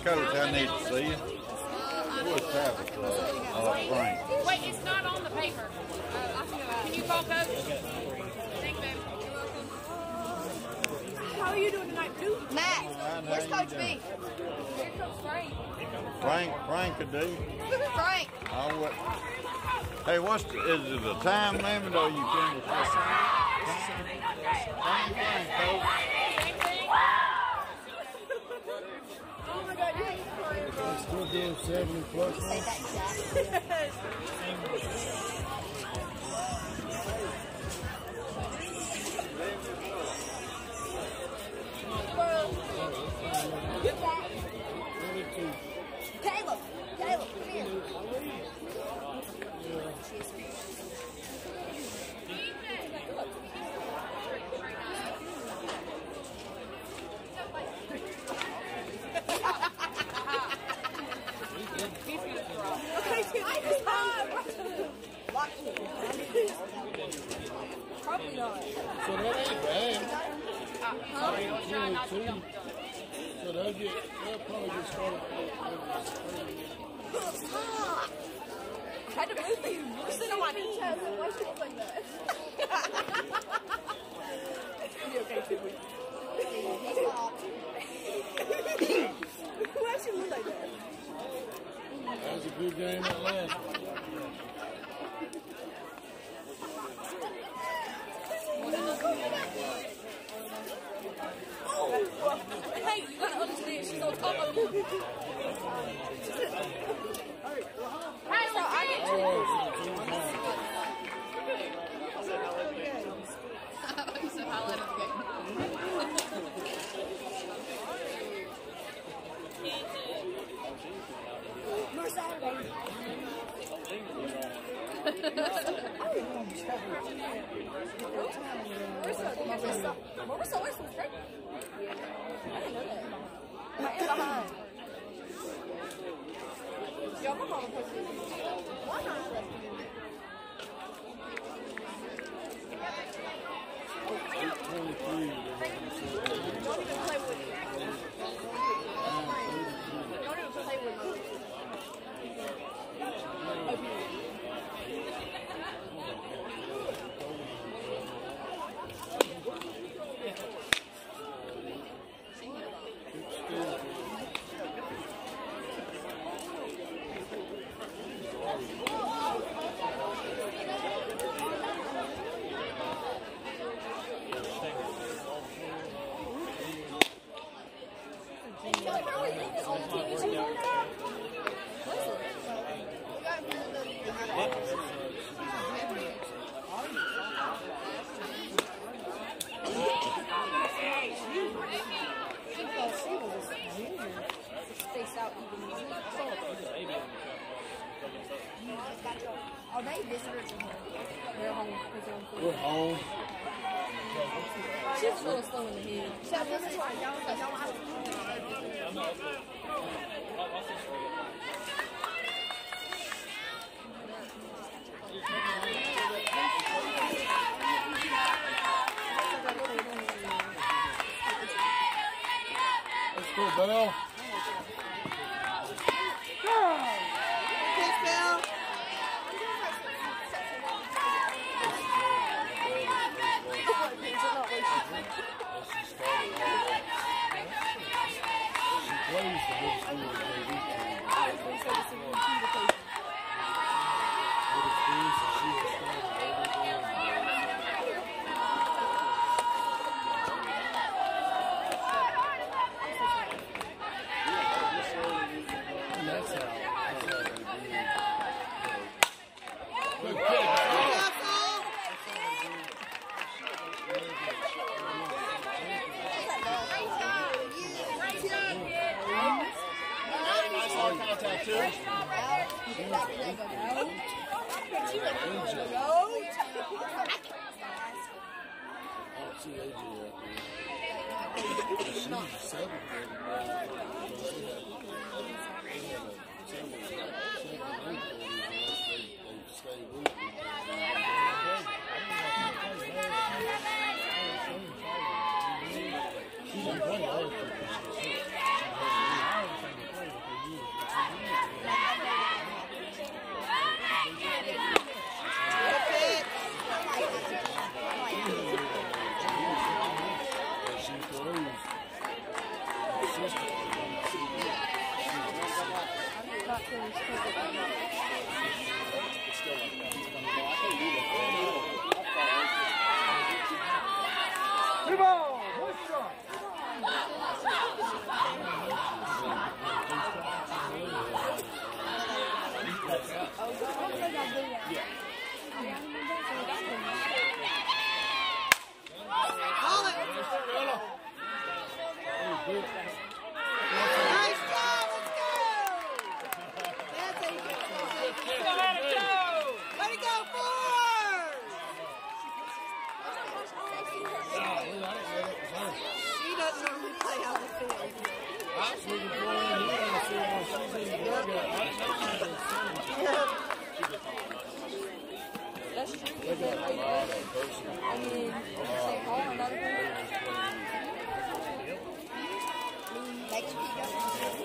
Coach, I need to see you. Where's Travis? Frank. Wait, it's not on the paper. Can you call Coach? Thank you, babe. You're welcome. How are you doing tonight, Blue? Matt, where's Coach B? Here's Coach Frank. Frank could do. Frank. Hey, is it a time limit or you finish this time? Same thing, Coach. Oh my God, you're Still doing 70 plus. Say that, Jack. Caleb, come here. Probably not. So that ain't bad. So they'll probably get started. I had to move you. You're sitting on my knee. Why should you look like that? You okay, too? Why should you look like that? That was a good game at last. Hey, you gotta understand, she's on top of me. Hey, so I get you. So highlight of the game. More Saturday. Marissa West was great. I didn't know that. My aunt behind. Yo, my mama posted it. Why not? Don't even play with me. Don't even play with me. Are they visitors in here? They're home. We're home. She's a little slow in the head. So this is why y'all Let's go, Bell. St. Paul, another one. They can keep going.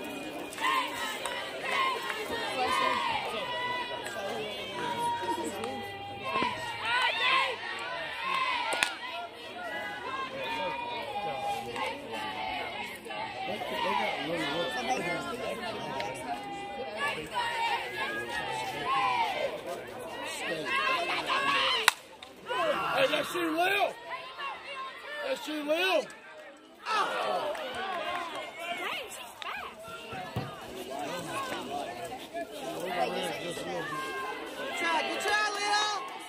Hey, that's you, Lil. That's you, Lil. Dang, she's fast. Good try, Lil.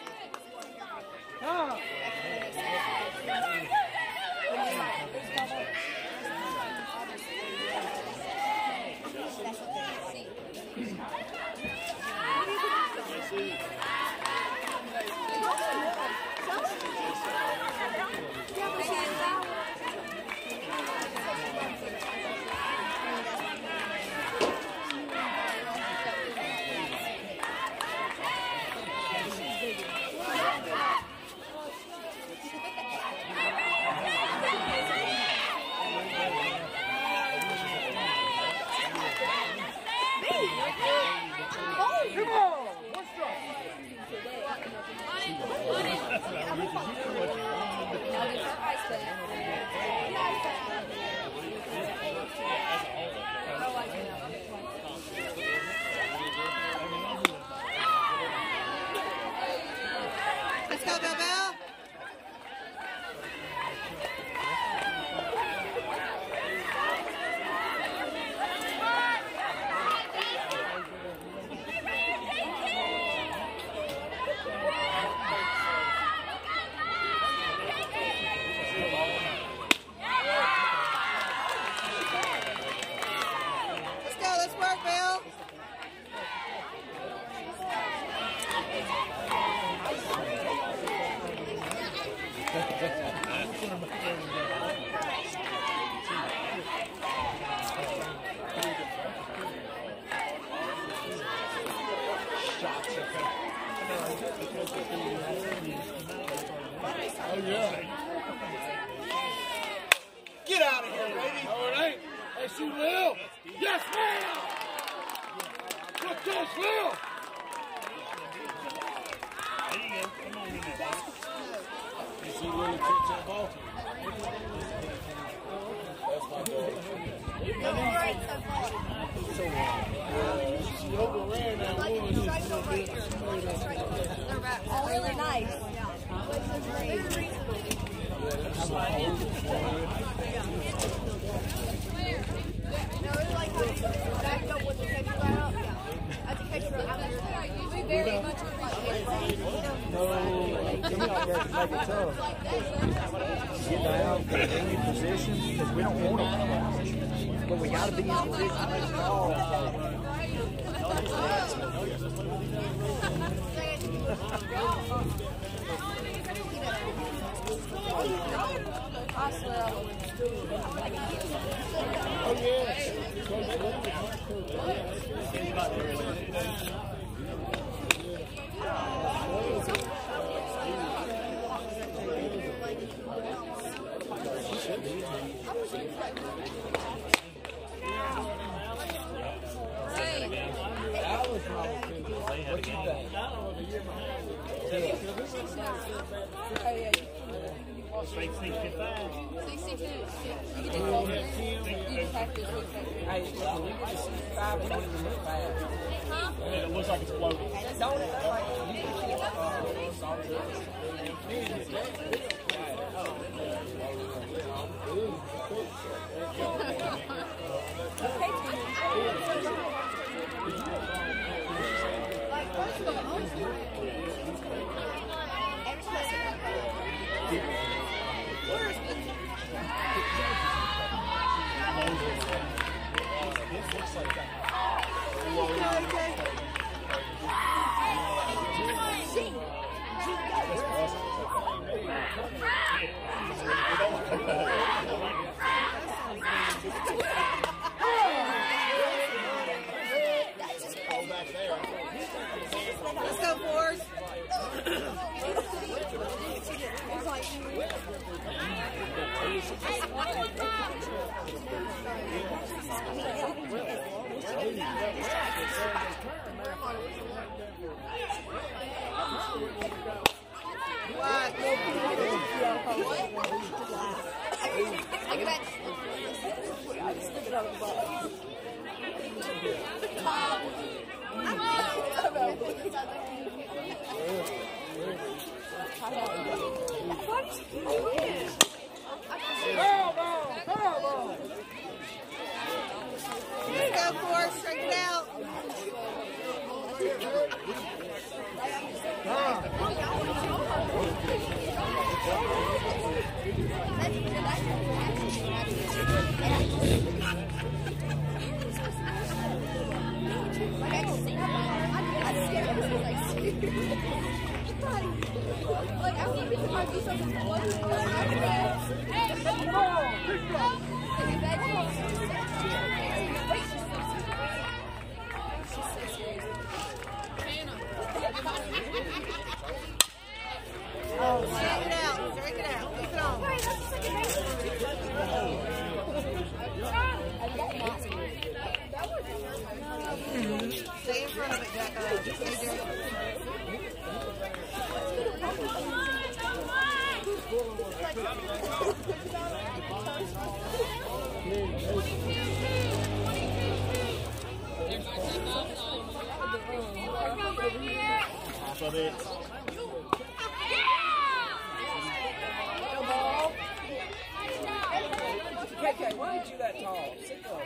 Let's go, Bell Bell. Let's go, let's work, Bill. Oh, yeah. Get out of here, lady. No, it ain't. That's you, Lil. Yes, ma'am. Good catch, Lil. There you go. Come on in there. You see Lil catch that ball? That's my ball. She overran that one just a little bit. Oh, really nice. Very much No, give me out there to make it tough. Get down, get in any position, because we don't want them. But we got to be in position to make the ball. Oh, yes. It looks like it's floating. Let's go, Forrest. Go for it, strike it out. Like, I think we might do something. Oh, strike it out. Strike it out. Keep it on. Stay in front of it, Jacko. Stay KK, why ain't you that tall? Sit down.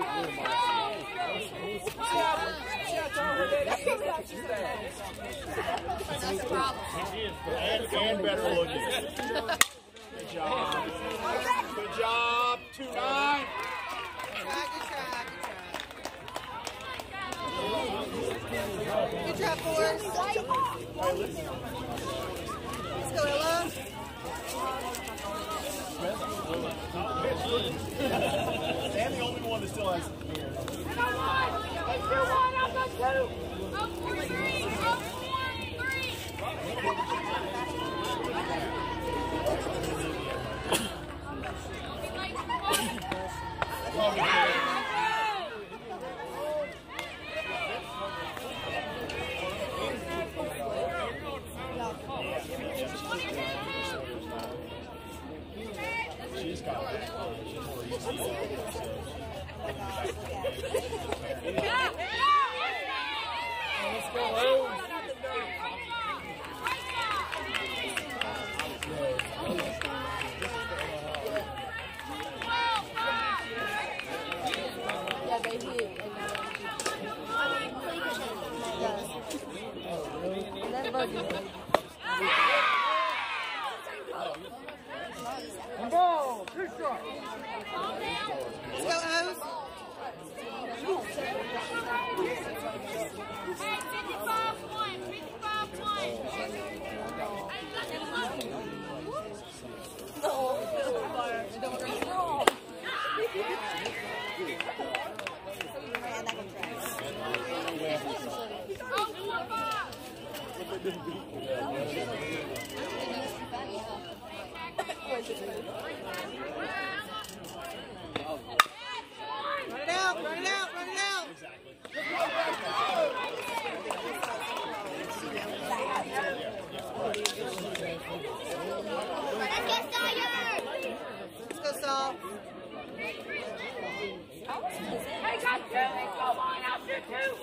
See how tall her dad is? She's that. That's the problem. And better looking. Good job. Good job. 2-9. Good try. Good job, Forrest. Let's go, Ella. And the only one that still has she's got that. Let's go, Yeah, they hit. And that buggy. Ball, good shot. Let's go, O's. Run it out, run it out, run it out. Let's go, Saul. Hey, got two. Come on out there, too.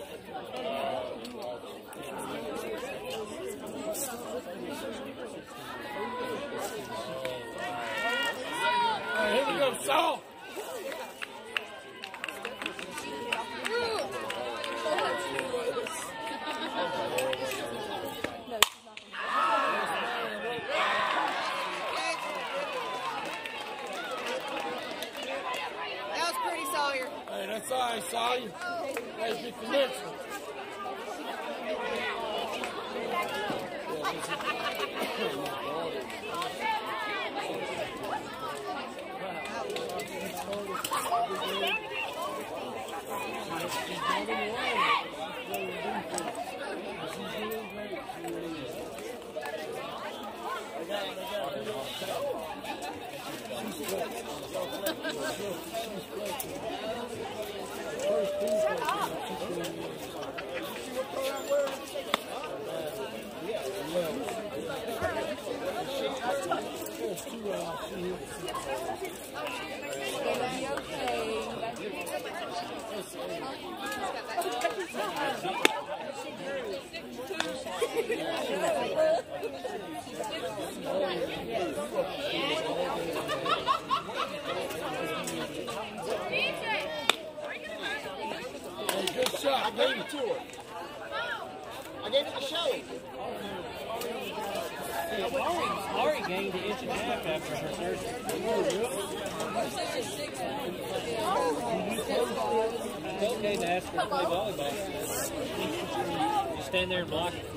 Here we go, Saul. That was pretty, Sawyer. Hey, that's all right, Sawyer. Let's get the next one. Yeah. Good shot. I gave it to her. I gave it to Shay. Laurie gained an inch and a half after her surgery. It's okay to ask her to play volleyball. You stand there and block it.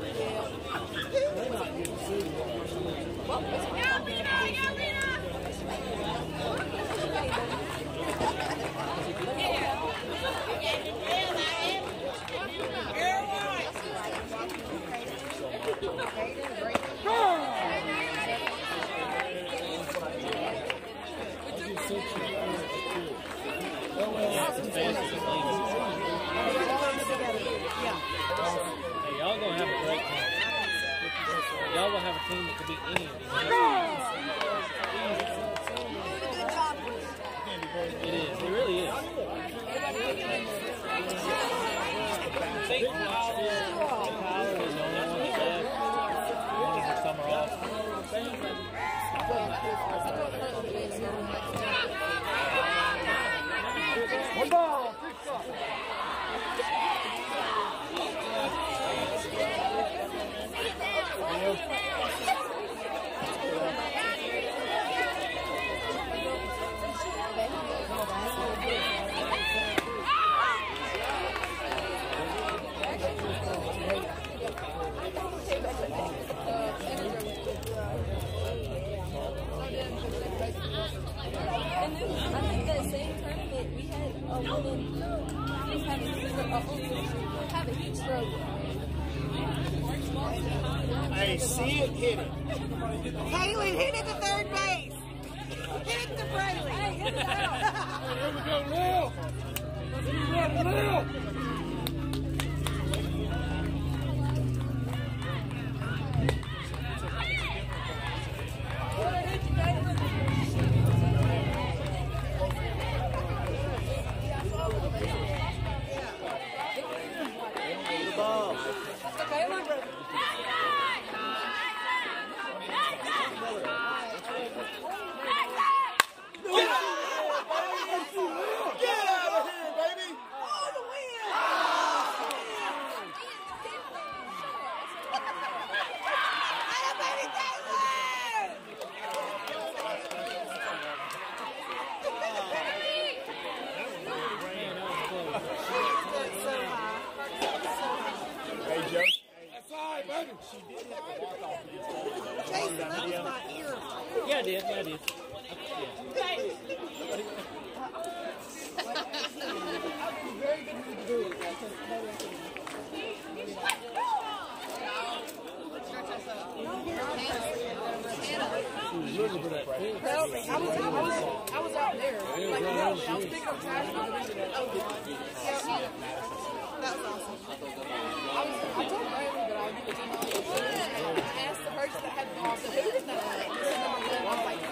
Hey, y'all gonna have a great time. Y'all will have a team that could beat any of these. It is. It really is. I think Tyler is the only one that's left. Wanted the summer off. One ball. Quick shot. And then I think that same tournament we had a woman was have a heat stroke. Hey, see it, hit it. Kaylin, hit it to third base. Hit it to Braylon. Here we go, Lil. Lil. Jason, that was my ear. Yeah, I did. Yeah, I did. I was out there. Like, I was picking up trash. That was awesome. I told Riley that I did it. I asked the person that had the ball, who did that? I was like,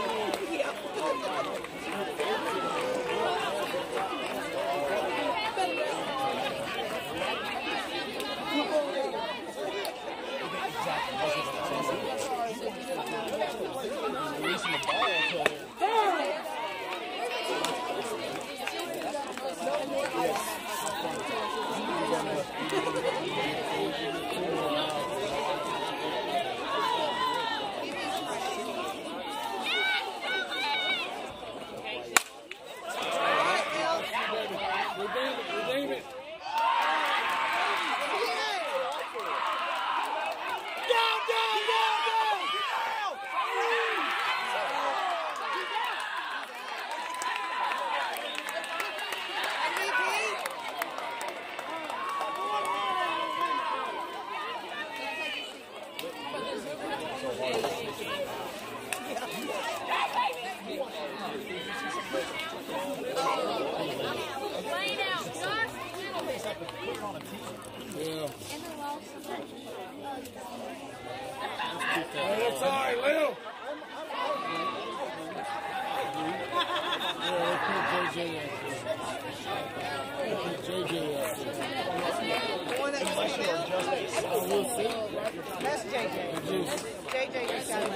Redeem it. That's all right, Lil. That's JJ. JJ just got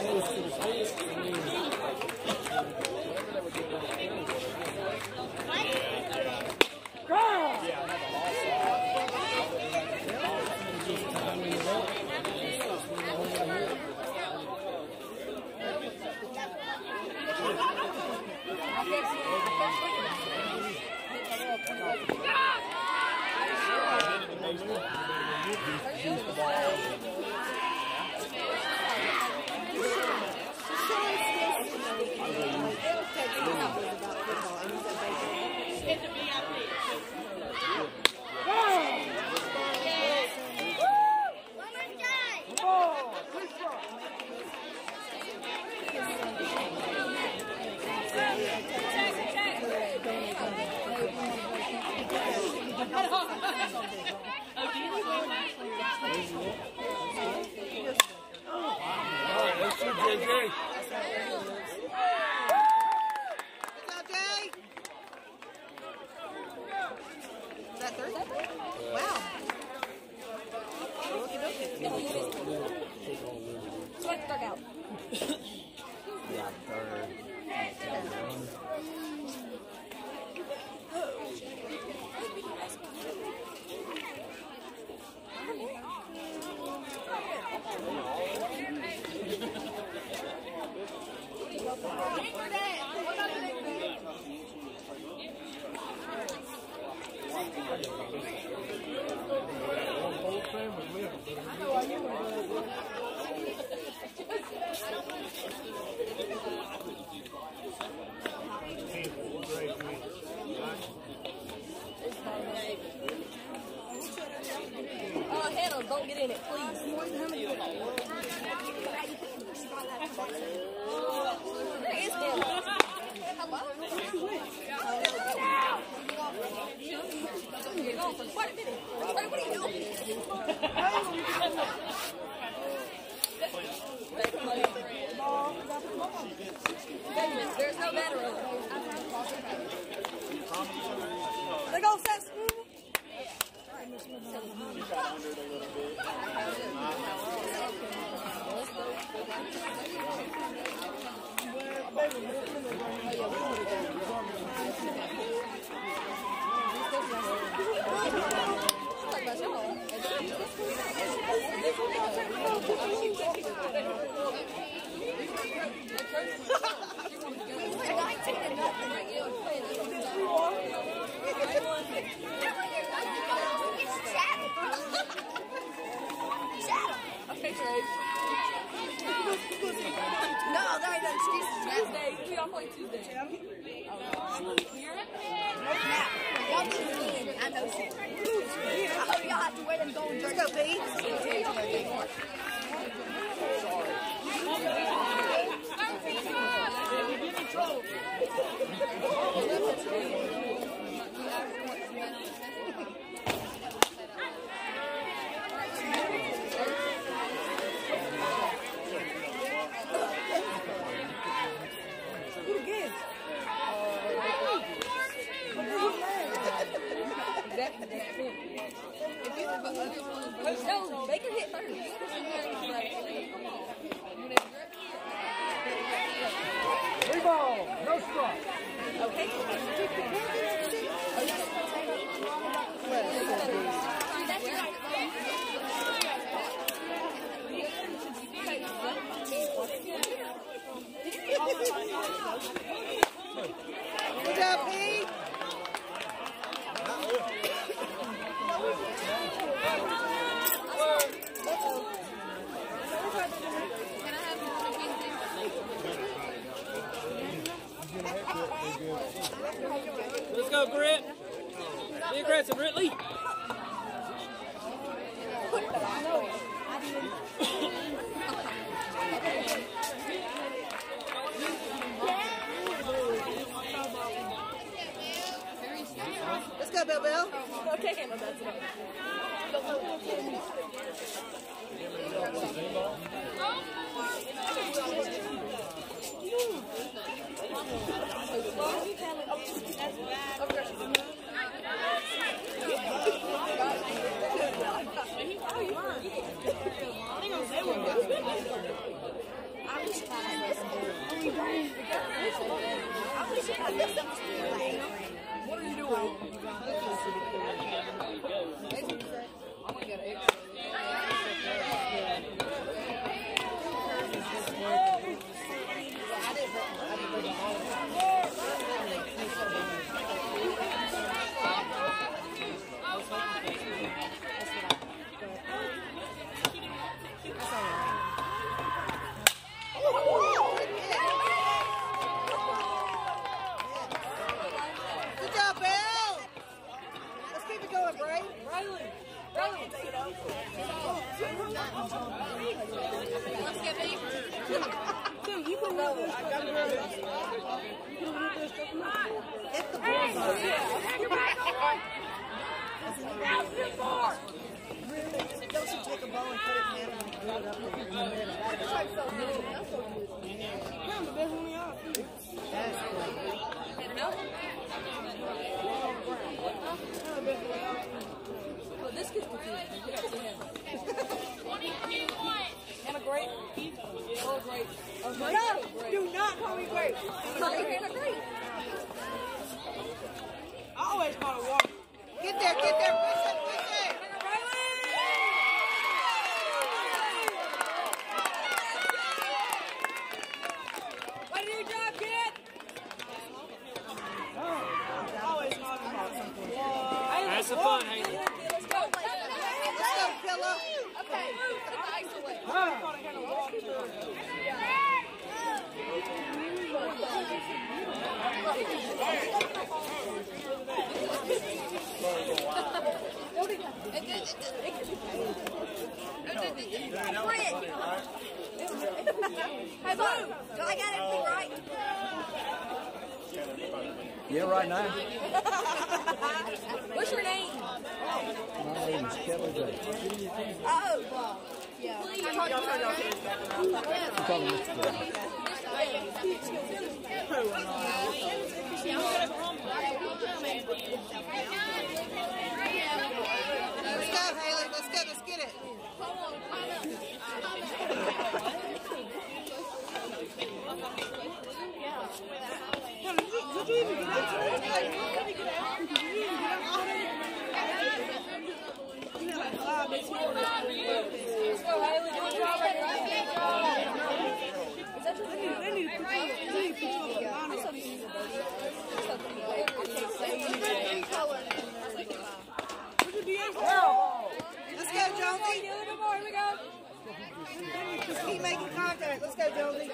Hannah, don't get in it, please. Where is Hannah? Hello? You're gone for quite a minute. What are you doing? There's no battery. They go fast. No, there ain't no excuses. Tuesday. We all play Tuesday. Y'all do it. I know shit. Y'all have to wear them golden jerseys. Let's go, Pete. No, Baker hit first. Three ball, no strike. Okay. Good job, Pete. Let's go, Britt. Be aggressive, Ridley. Let's go, Bill Bill. Okay, Hannah, that's it. That's What are you doing? Good job, Bill. Let's keep it going, Bray. Let's get me. Dude, you can roll this. Hit the ball. Don't you take a ball and put it in there and throw it up there. Come, the best one we are. That's great. Well, this gets confusing. Get up to him. And a great. Oh, great. Oh, great. No, do not call me great. Hannah great. I always call it water. Get there, push it, push it. Way to do your job, kid. Always call it water. Have some fun, Haley. Let's go. Let's go, Killa. Okay, put the ice away. Hey, Bo, do I got everything right? Yeah, right now. What's your name? My name is Kelly Day. Oh, wow. Yeah. You call me Mr. Kelly. Let's go, Haley. Let's go. Let's get it. Did you even get out? Let's go, Haley. Good job. Is that your name? They need to put you Let's go, Jonesy. A little bit more. Here we go. Just keep making contact. Let's go, Jonesy.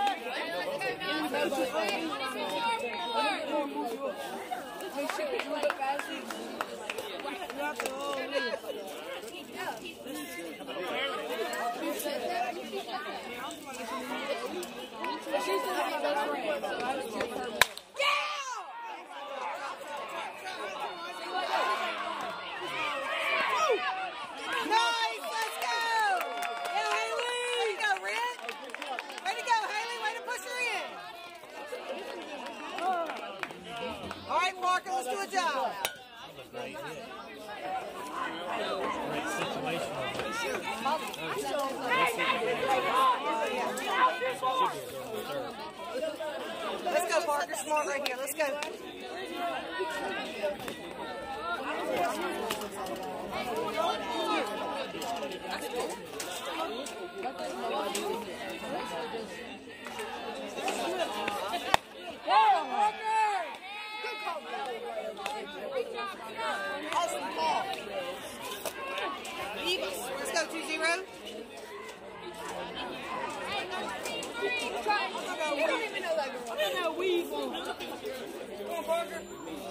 We should be a little bit faster. Drop the whole lead. Nice, let's go! Yeah, Haley! Way to go, Red! Way to go, Haley! Way to push her in! All right, Parker, let's do a job. Let's go, Parker. Smart right here. Let's go. Awesome ball. Let's go 2-0. You don't even know that girl. I didn't know we won. Come on, Parker.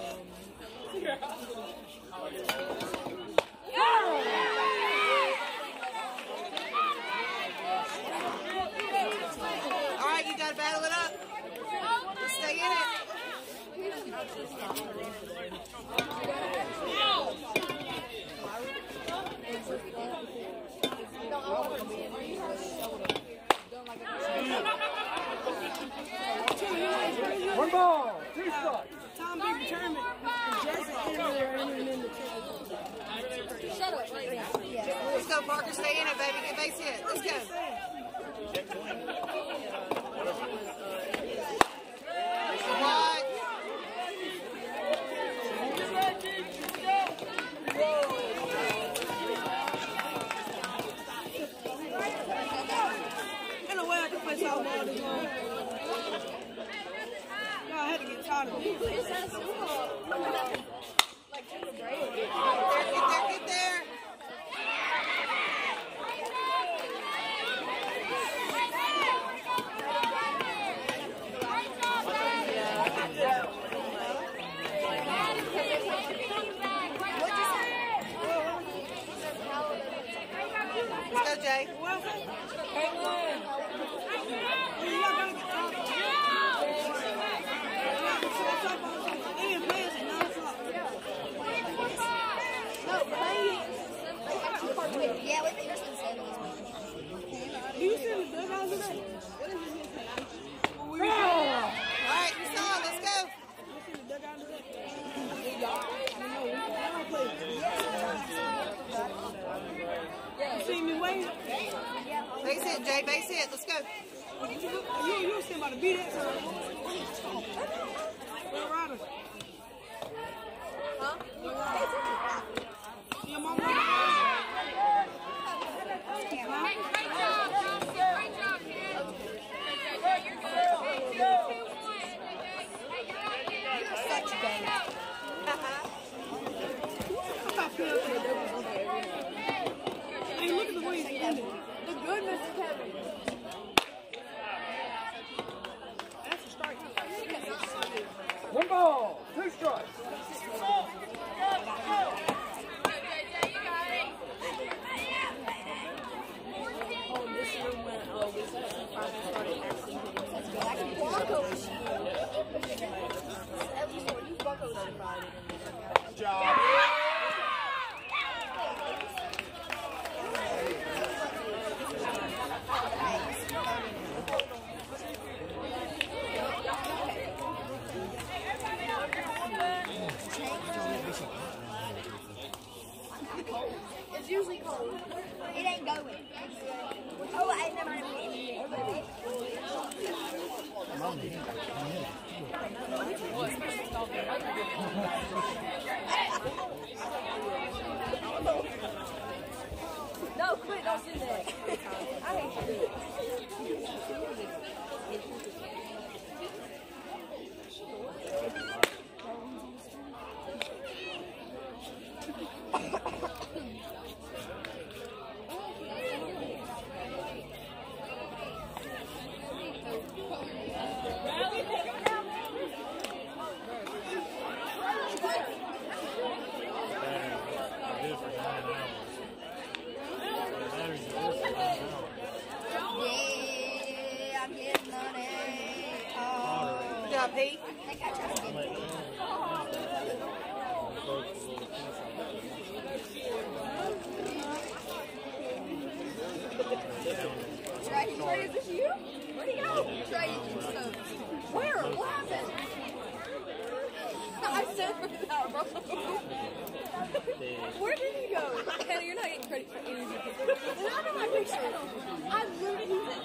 All right, you got to battle it up. Let's stay in it. One ball, 2 strikes. Tom Big tournament. Jesse came over there and in the Shut up right now. Let's go, Parker. Stay in it, baby. Get base hit. Let's go. Wide. lot of people. It says like take a break. Get there. Let's go, Jay. Yeah, we think there's been 7. You see the dugout today? All right, you saw it. Let's go. You see the dugout today? You see me waiting? Base hit, Jay. Base hit. Let's go. You were about to beat it. Will Ryder. Huh? Your mom. Hey, great job, Johnson. Great job, kid. You're good. 2-1. Hey, you're right, kid. You're such a game. Hey, look at the way he's ending. The good Mr. Kevin. That's a strike. 1 ball, 2 strikes. It's usually cold. It ain't going. Oh, I never mind. No, quit, don't do that. I hate you. Yeah, I'm getting money. Oh. Good job, Pete. I think I tried to get it. Trey, is this you? Where'd he go? Trey, where? What happened? I said that wrong. Where did he go? Hannah, you're not getting credit for any of your pictures. Look at my picture. I literally said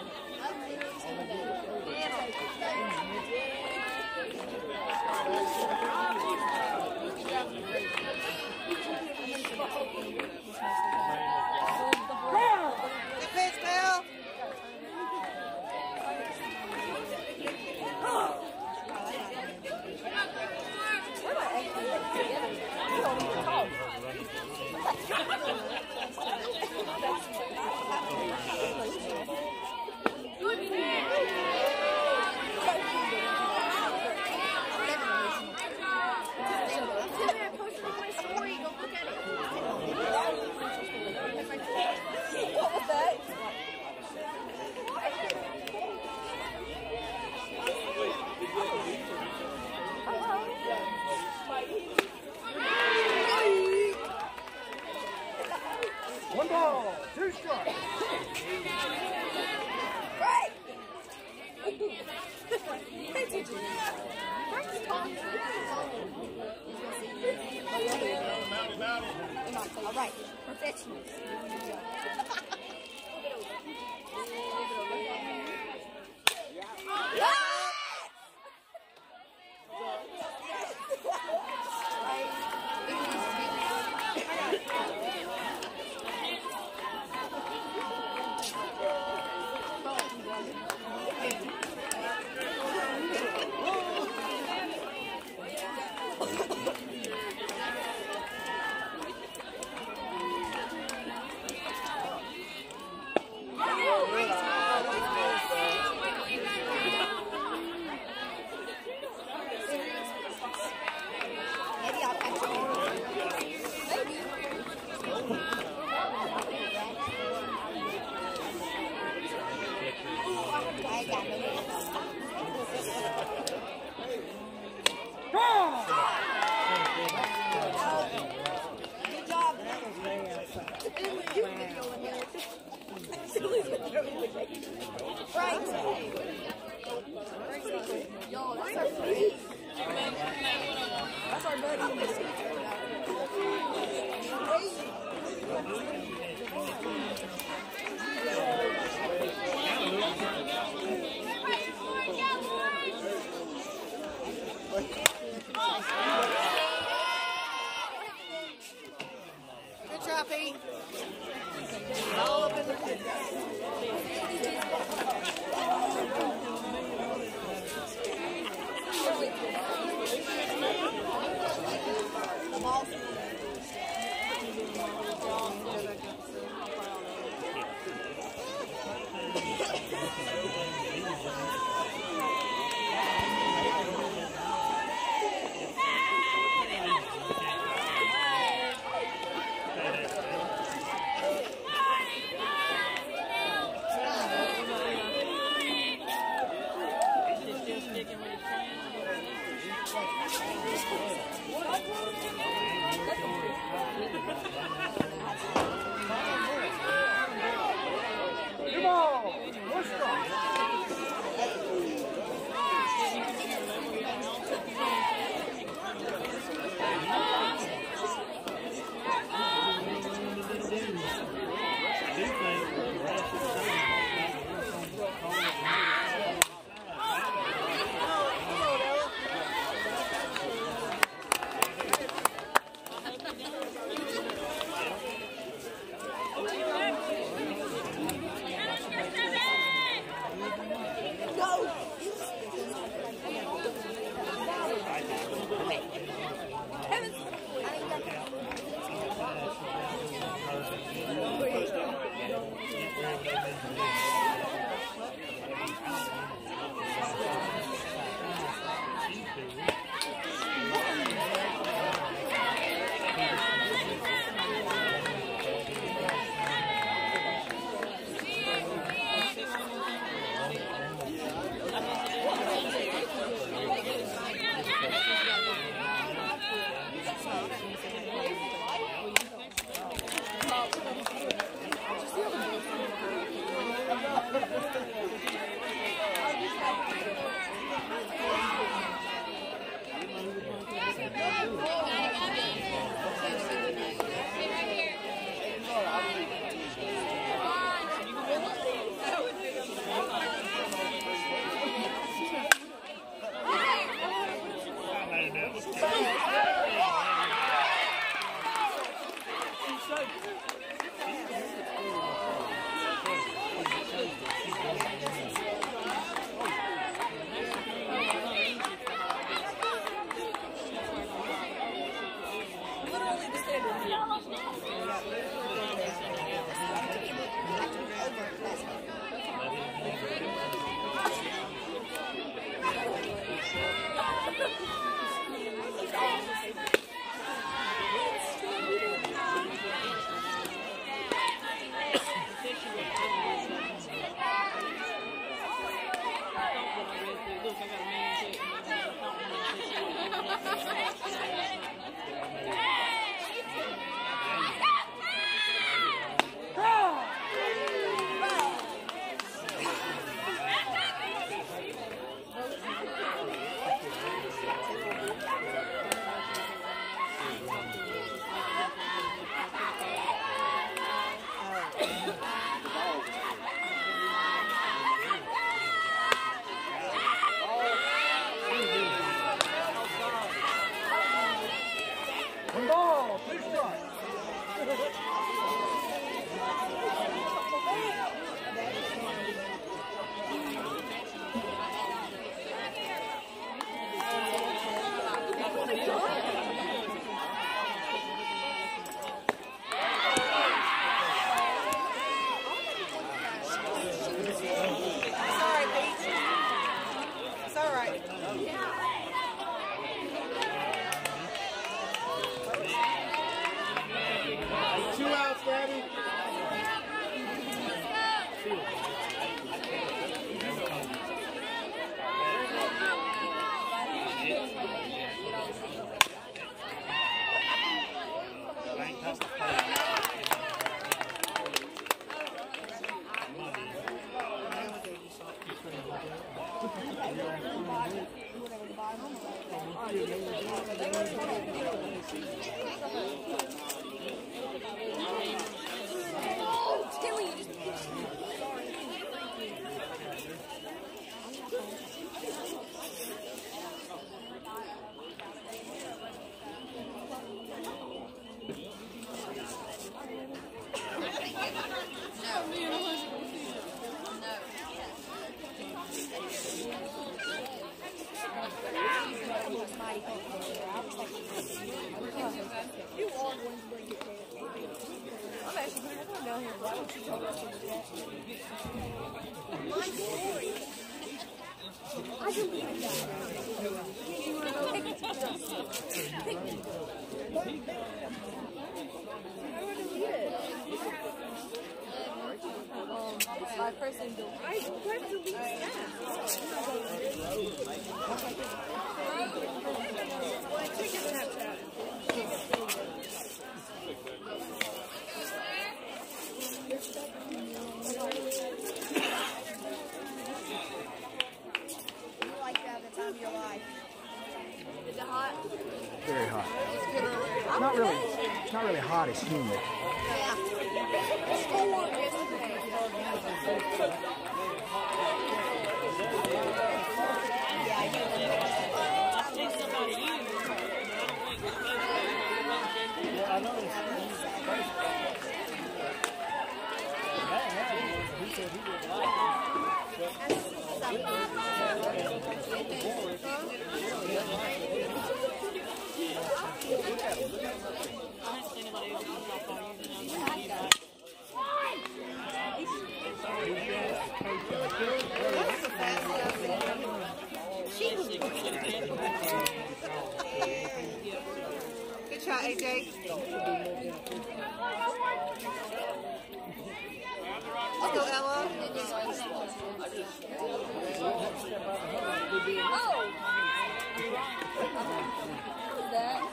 Good pitch, Bill. what was that? One ball, 2 strikes. Right. Hey, teacher. All right, professionals. Very hot. It's not really hot, it's humid. Good shot, AJ. Let's go, Ella. Oh! What is that?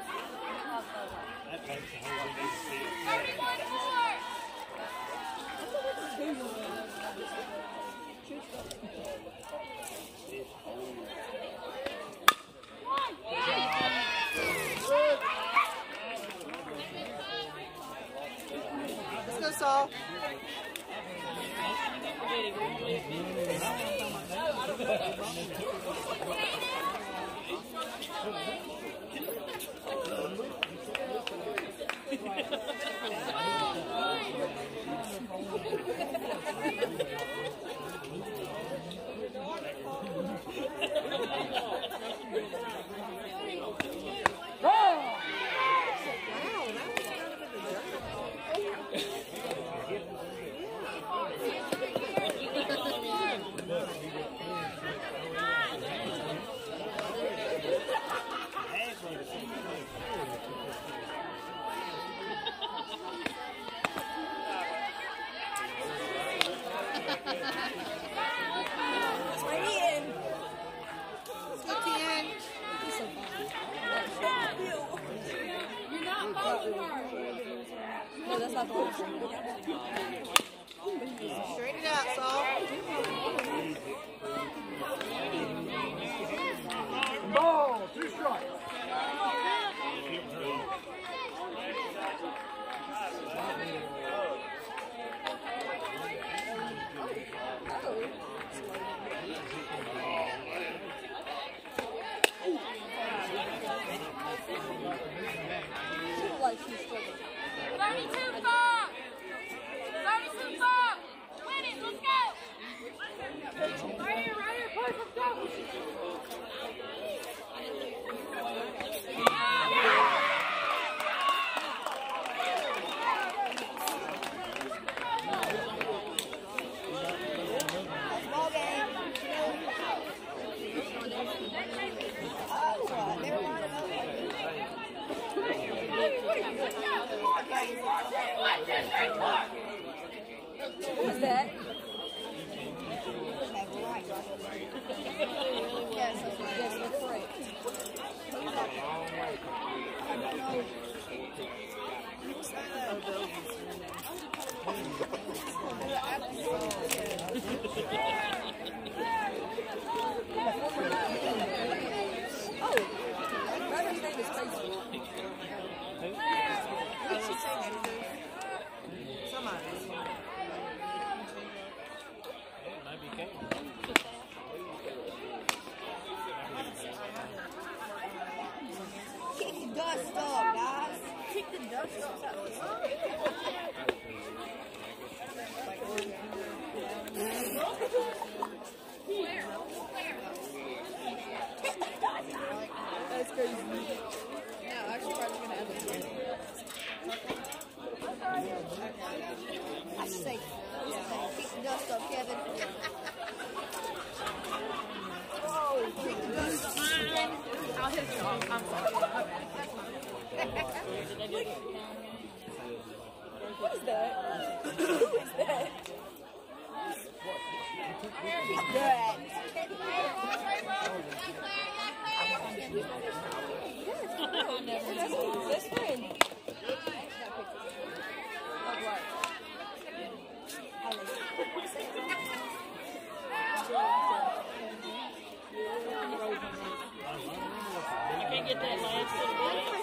Let's go, Saul. No, that's not the one. Straighten it out, Saul. Ball, 2 strikes. Like she's struggling. 32 ball! 32 ball! Win it, let's go! Right here, push, let's go! Ball game. Oh, never mind. Who's that? Yes, Yes, that's right. dust up, guys. Kick the dust off. That's crazy. Yeah, actually probably gonna have it. I should say, kick the dust off, Kevin. Oh, kick the dust off. I'll hit you off. I'm sorry. What is that? Who is that? Kick that. That's my best friend. You can't get that last little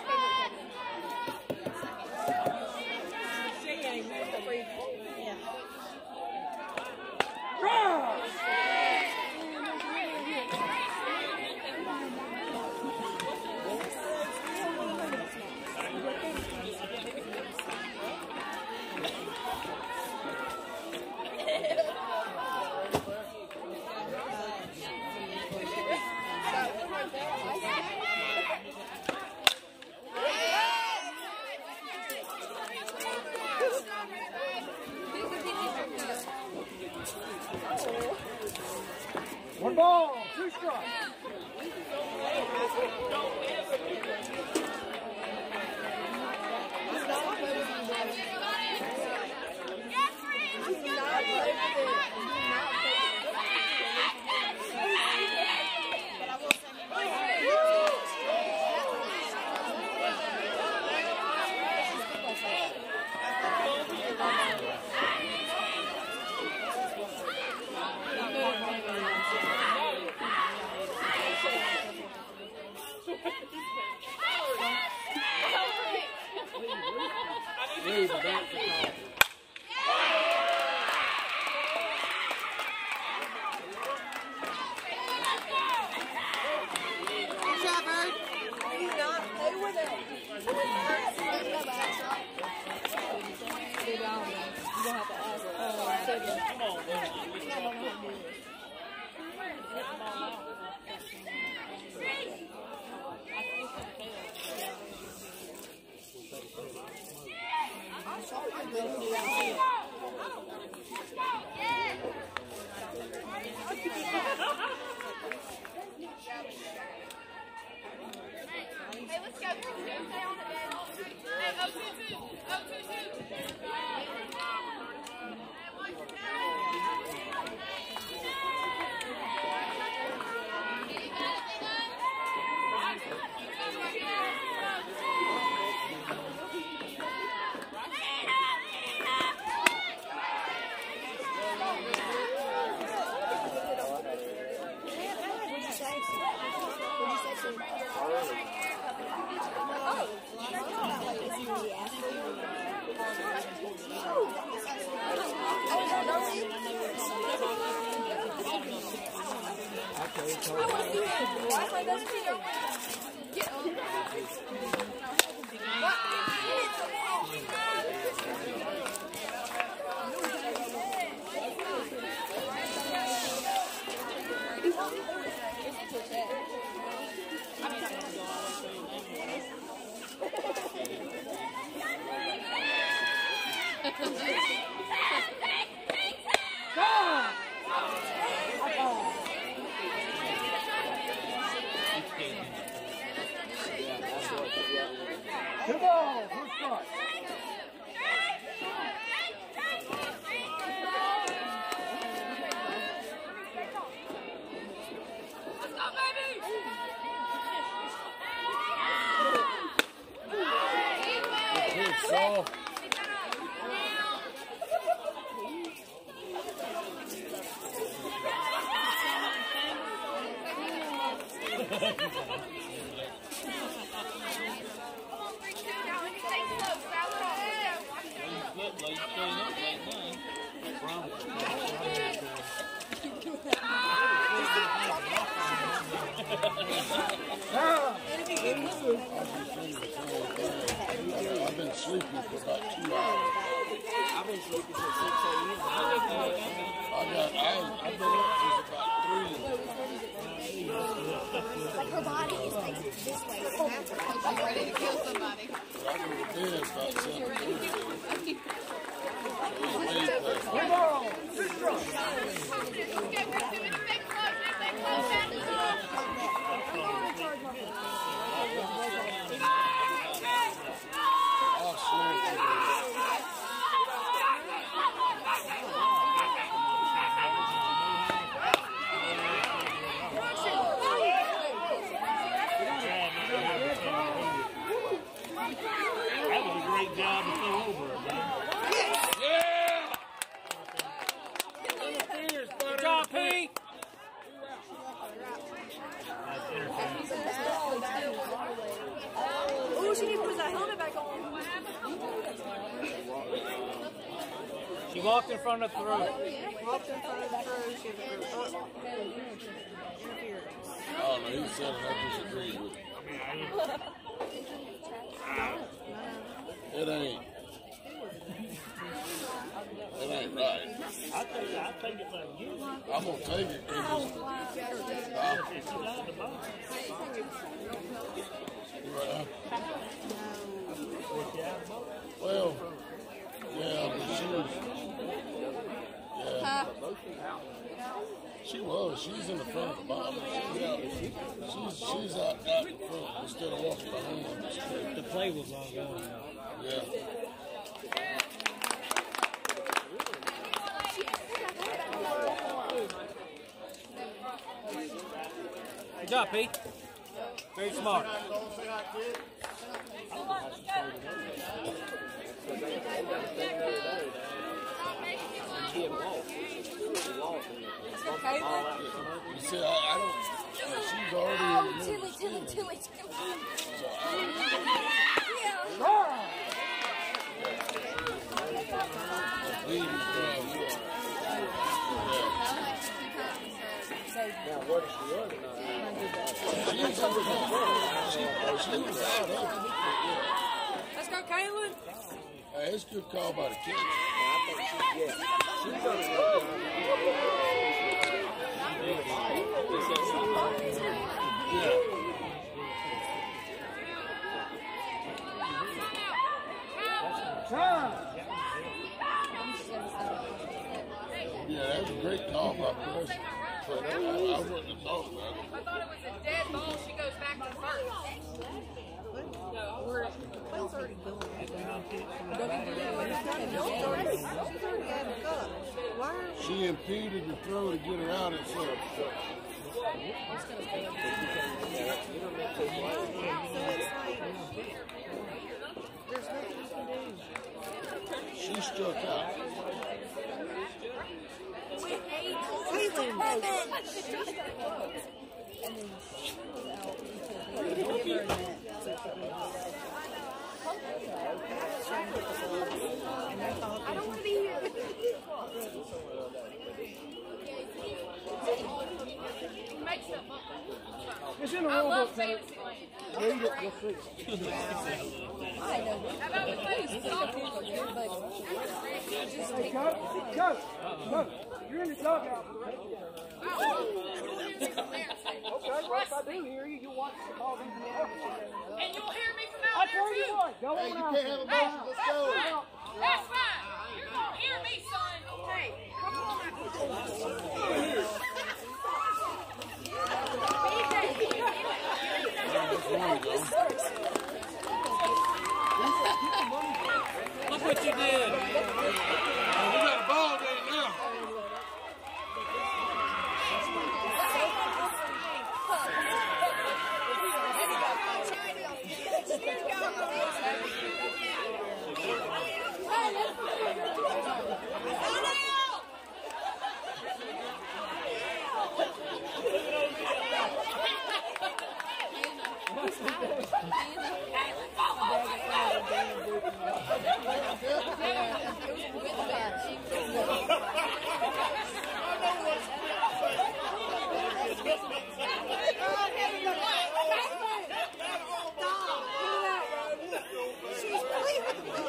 One ball, 2 strikes. Hey, let's go. Hey, go 2-2. Go 2-2. sleeping for about 2 hours. I've been sleeping since 6 a.m. I've been up since about 3. Like her body is like this way. She's ready to kill somebody. I go to bed about 7:30. That was a great job to throw over it, man. Good job, P. Oh, she didn't put that helmet back on. She walked in front of the throw. Walked in front of the throw. She was Oh, no, he said it. I disagree with him. It ain't. It ain't right. I think it's like you. I'm going to take it. Well, yeah, but she was. She's in the front of the bottom. She's out in front instead of walking behind. The play was ongoing. Yeah. Good job, Pete. Very smart. You see, I don't. She's already in the middle. Tilly. Now, what is she running on? She was out of it. Let's go, Kaylin. Hey, it's a good call by the kids. I think she's going to Yeah, that was a great call by Chris. But I wouldn't have thought about it. I thought it was a dead ball. She goes back to first. Play's already going. She's already had a cup. Why are She impeded the throw to get her out and said, so it's like there's nothing you can do. she struck out. Caitlin. I don't want to be here. Make stuff up. It's in the I rule love book. fantasy land. Read it, you'll see. I know. How about we play softball? Hey, Coach, you're in the dugout. Okay, well, if I do hear you, you'll watch the ball into the office. And you'll hear me from I out there tell you too. what, go Hey, on you out can't there. have a motion. Let's go. That's fine. You're going to hear me, son. Hey, come on out. Look what you did. We got a ball game now. She's playing with the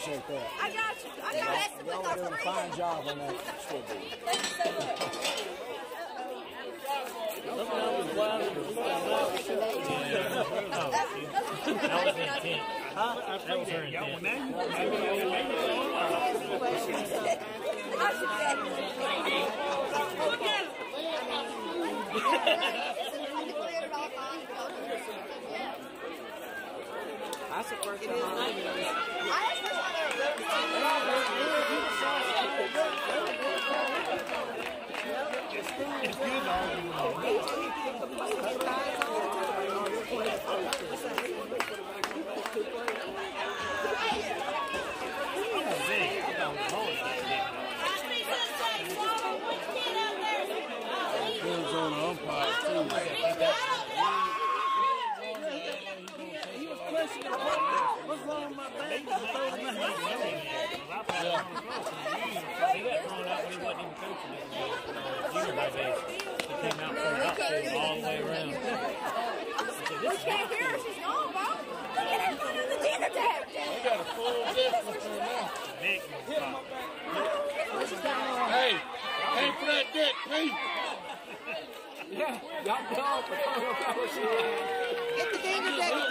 appreciate that. I got you. I got it. Y'all are doing a fine job on that scoreboard. Thank you so much. That was intent. That was her intent. I should be able to. Look at him. That's the first time on the umpire too. He was questioning what's wrong with my back. He got thrown out when he wasn't even coaching it. Junior high base. He came out for an outfield all the way around. We can't hear her. She's gone, Bob. Look at everybody on the dinner table. They got a full distance there now. Nick was Hey, aim for that dick, Pete. Yeah, y'all go off. Get the danger deck again.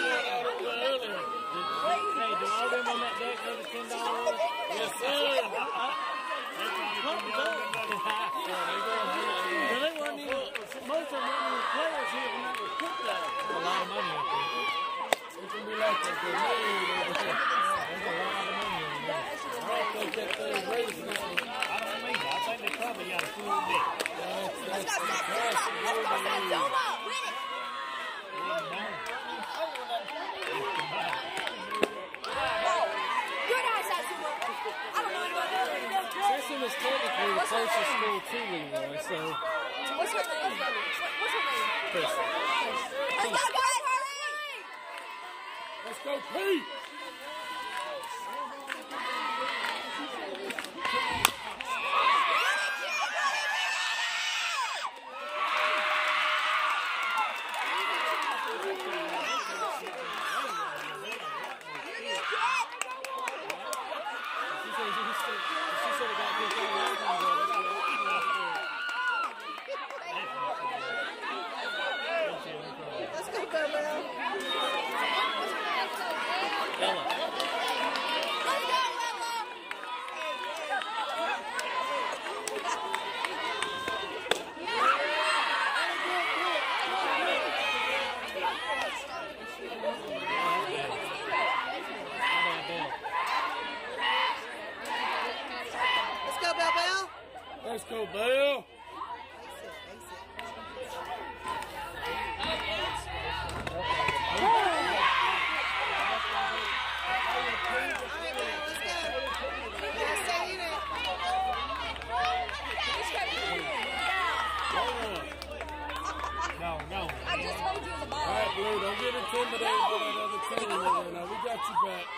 Hey, do all them on that deck go to $10? Yes, sir. They weren't even, most of them weren't even players here when that was put there. A lot of money up there. It's going to be like that. There's a lot of money in there. I think that thing raising it. I don't think. I think they probably got a full deck. Let's go, Zuma. Win it. Good eyes, Zuma. I don't know what to do. Sisson is technically the closest school to Leroy, so. What's her name? What's her name? Kristen. Let's go, guys. Hurry. Let's go, Pete. Let's go, Bubba. Let's go, Bell. Let's go, Bill. No. I just told you the ball. All right, Blue, don't get intimidated by that other team over there. Now, we got you back.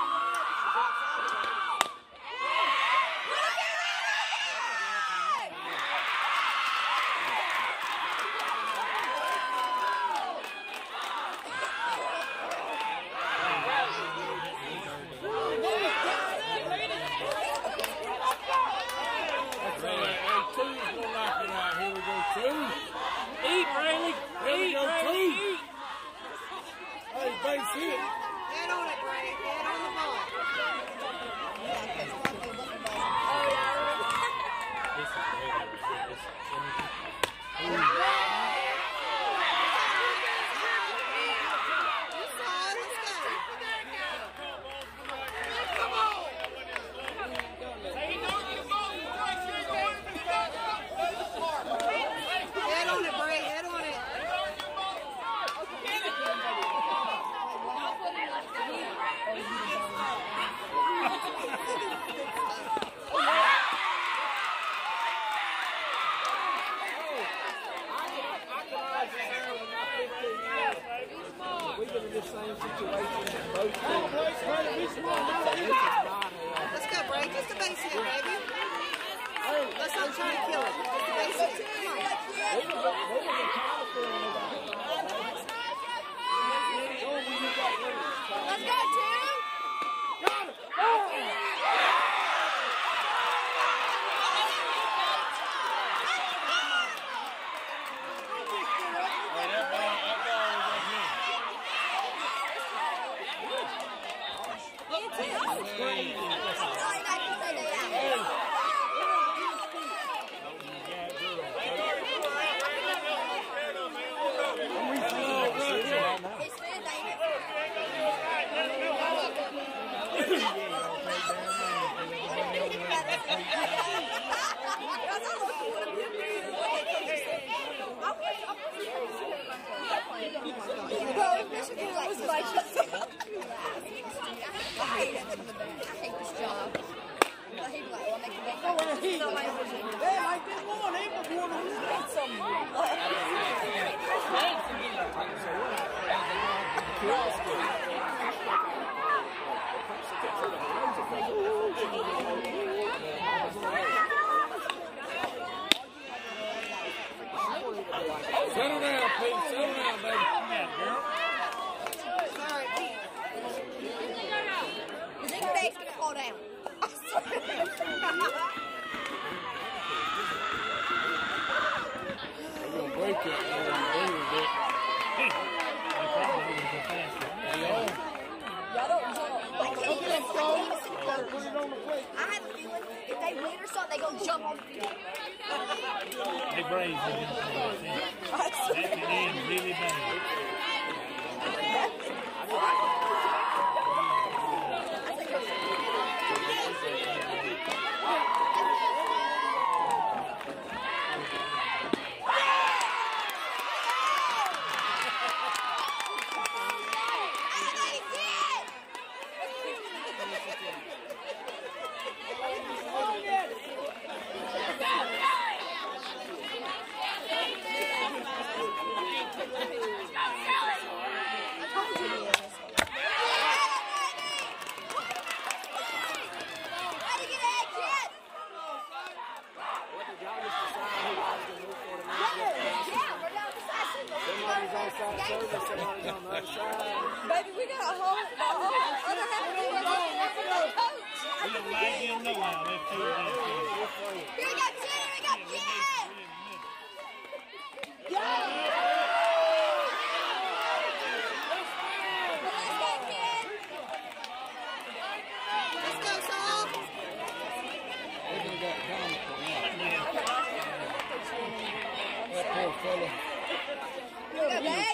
That's all right. Hey, two's gonna knock it out. Here we go, two. Eat, Braylee. Here we Eat, go, Braylee. two. Eat. Hey, base hit. Get on it, Bray. Get on the ball. This is regular. You saw it. Let's go. Head on it, Bray. Head on it. We've been in the same situation in both teams. Let's go, Bray. Just a base hit, baby. Let's not try to kill it. Just a base hit. Come on. Let's go, two. Settle down, Pete. Settle down, baby. Yeah, girl. The big bag's gonna fall down. I'm gonna break it. Y'all don't jump. I have a feeling if they win or something, they gonna jump on the field. The Braves are going to that could end really bad. Baby, we got a whole other half of the coach. We don't like him no how. Let's do it. Here we got Jen, here we got Jen. Yeah. Let's go, Saul. That poor fella. Here we go, Dad.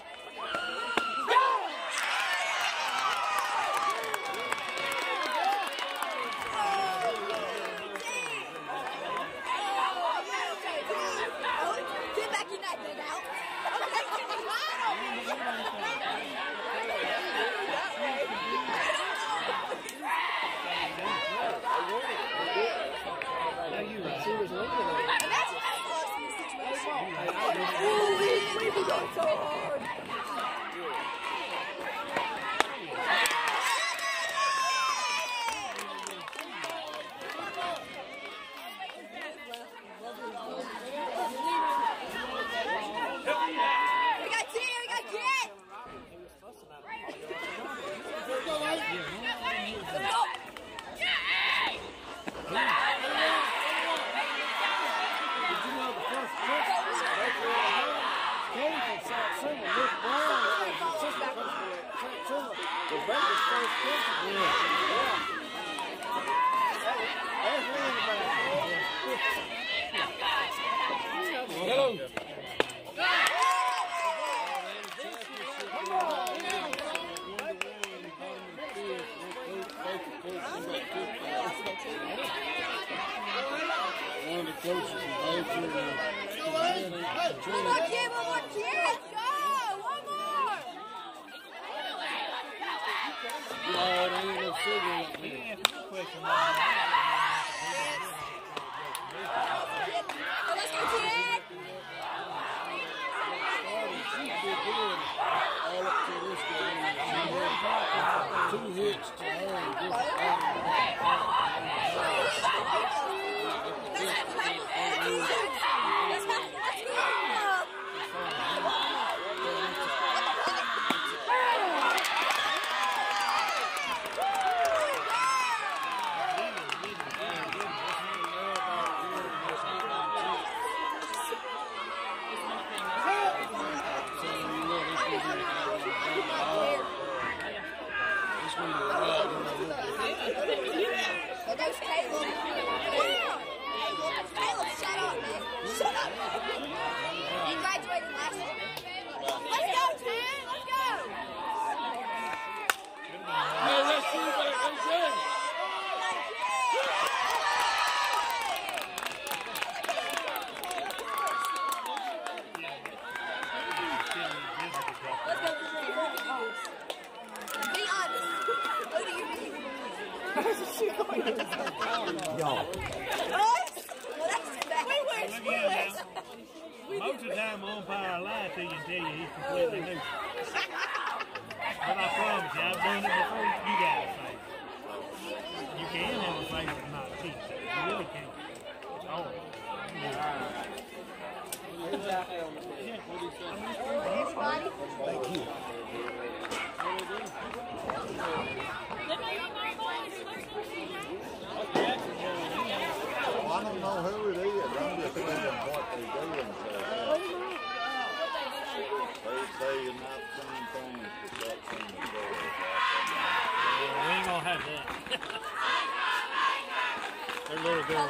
Most of the time, the umpire will lie to you and tell you he's completely neutral. But I promise you, I've done it before. You got a favorite. You can have a favorite and not cheat. You really can. It's hard. Who's out there on the field? Everybody? Thank you. I don't know who it is. I'm just saying what they're doing. They say you're not saying things, but that's in the door. We ain't gonna have that. They're little girls.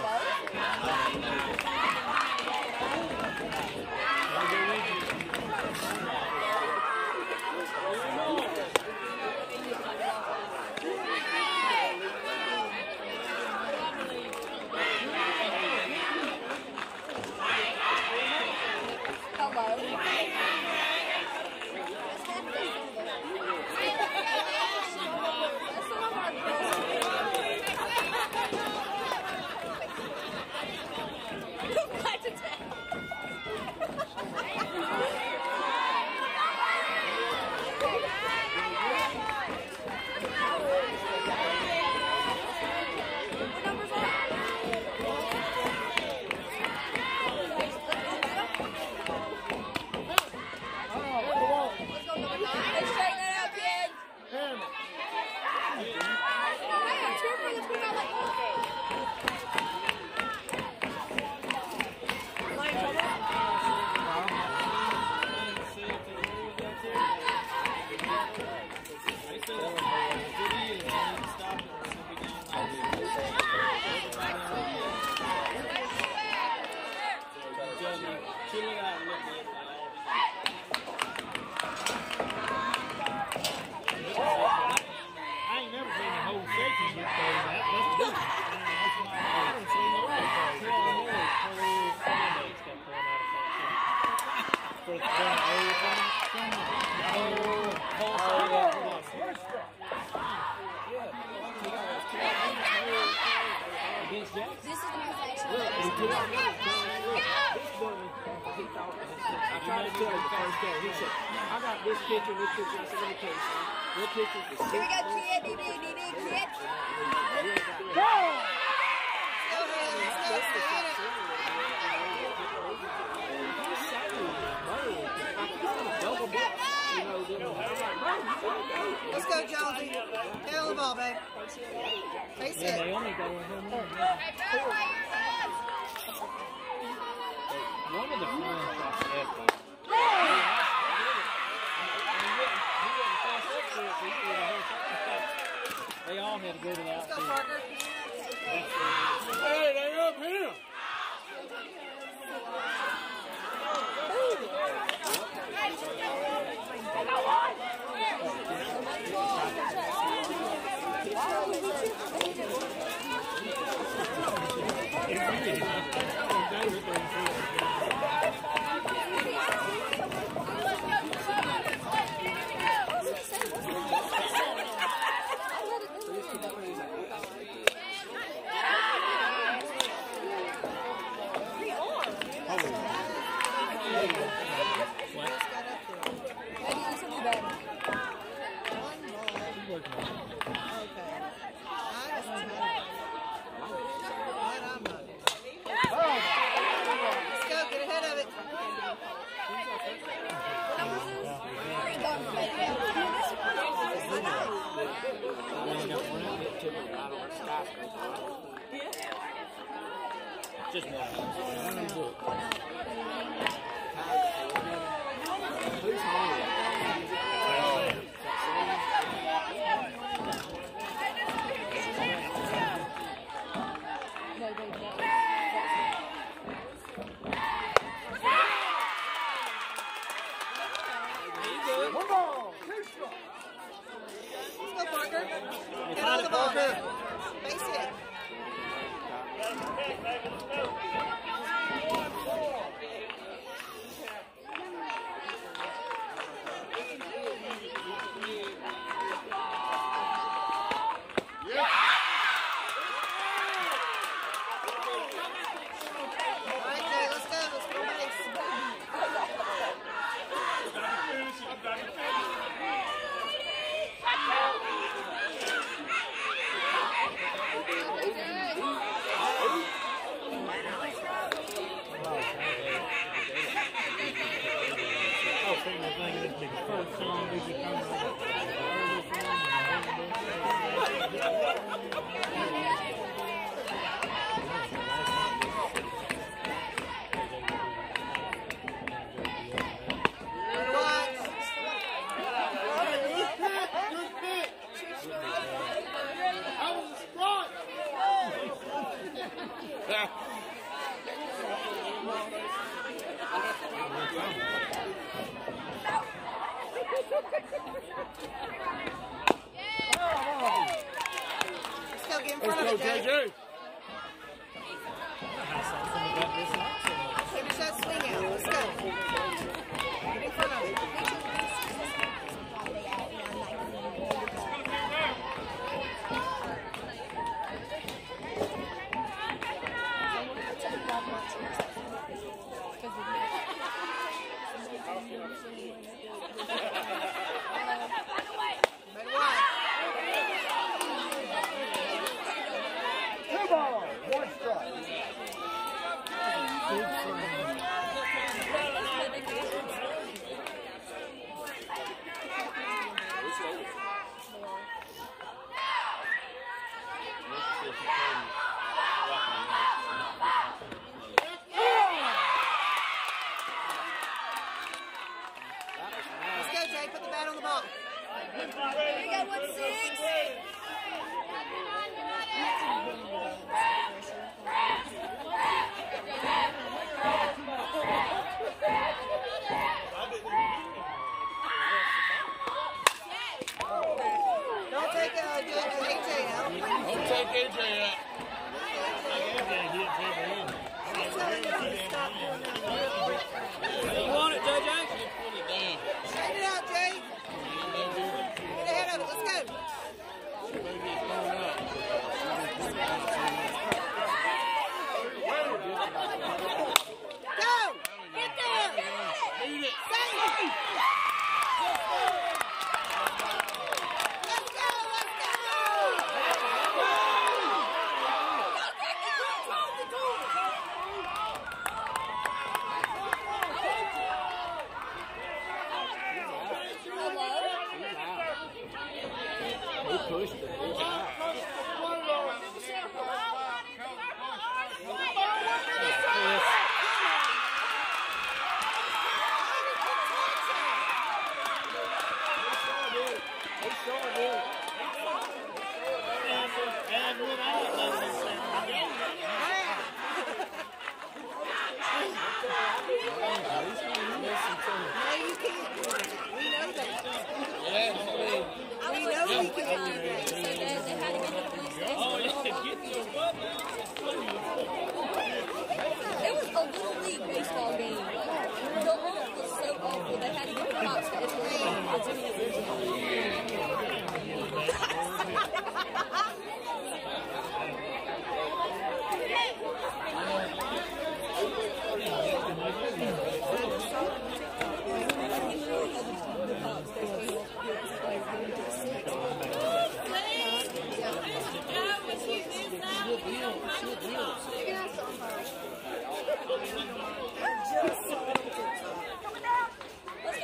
Let's go, Jonesy. Tail the ball, babe. Face it. They only go in home run. One of the flying shots ever. They all had to go to the Let's go, outfield. Parker. Hey, they up here. Just one. Who's home? Let's go, Parker. Get on the ball, babe. Face it. sitting there thinking this be the first song we could come up with. Let's go get in front of it, JJ. Finish that swing out. Let's go. Get in front of it. Put the bat on the ball. Here we go, 1-6. Don't take AJ out. Don't take AJ out. You want it, JJ? Straighten it out, Jay. Get ahead of it. Let's go. Go! Get there! Beat it. Save it! Let's go! Let's go! He pushed it. He's out. It was a little league baseball game. The ump was so awful they had to get the cops to intervene. Let's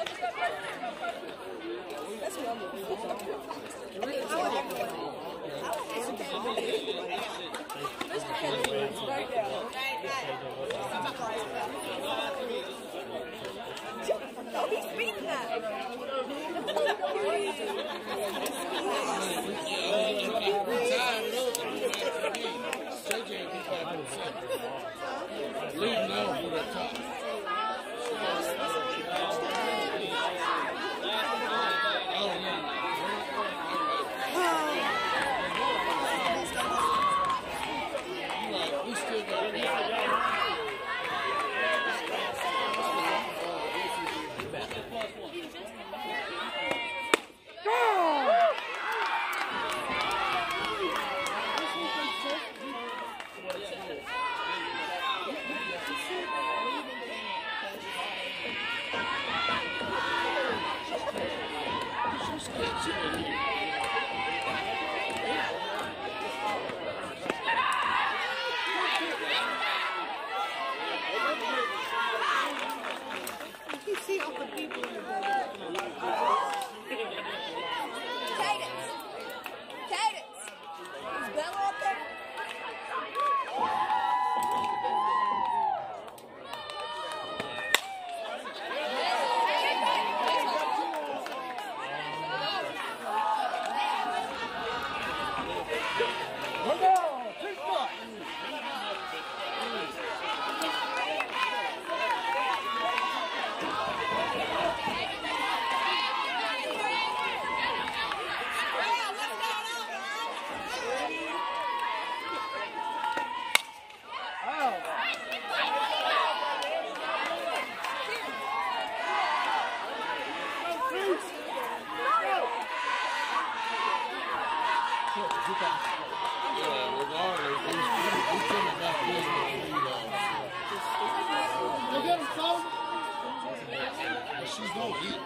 just don't eat.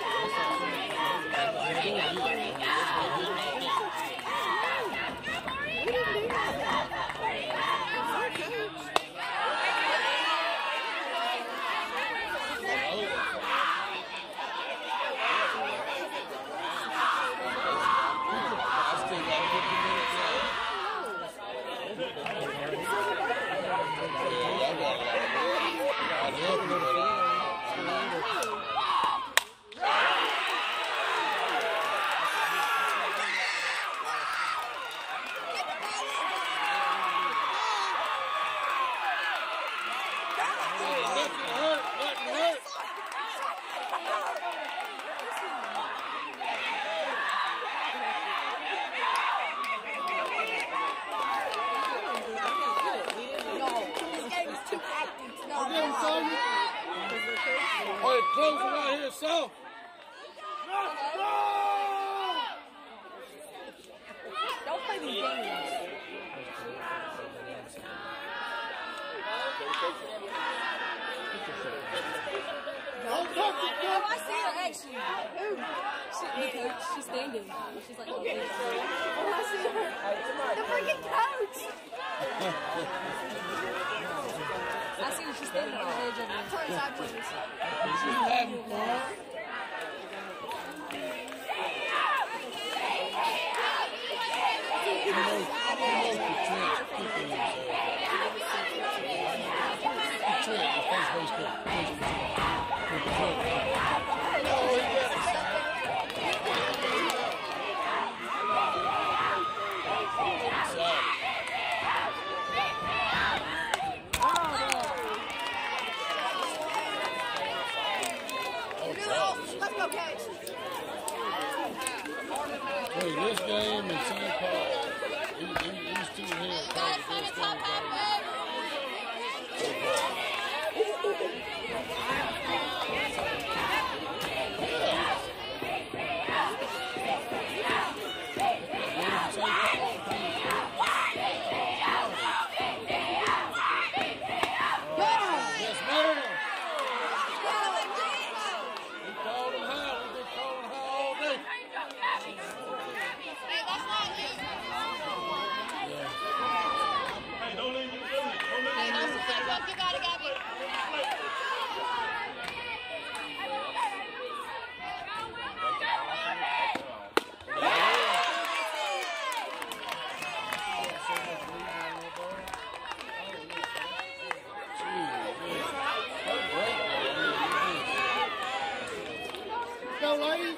Hey, close it out here, so. Don't play these games. Don't touch it, Oh, I see her actually. The coach, she's standing. She's like, oh, I see her. The freaking coach. I see her. She's standing on the edge of the side. She's having fun. Let's go, Cage. Hey, this game in St. Paul, these two here played the best game. Go, ladies.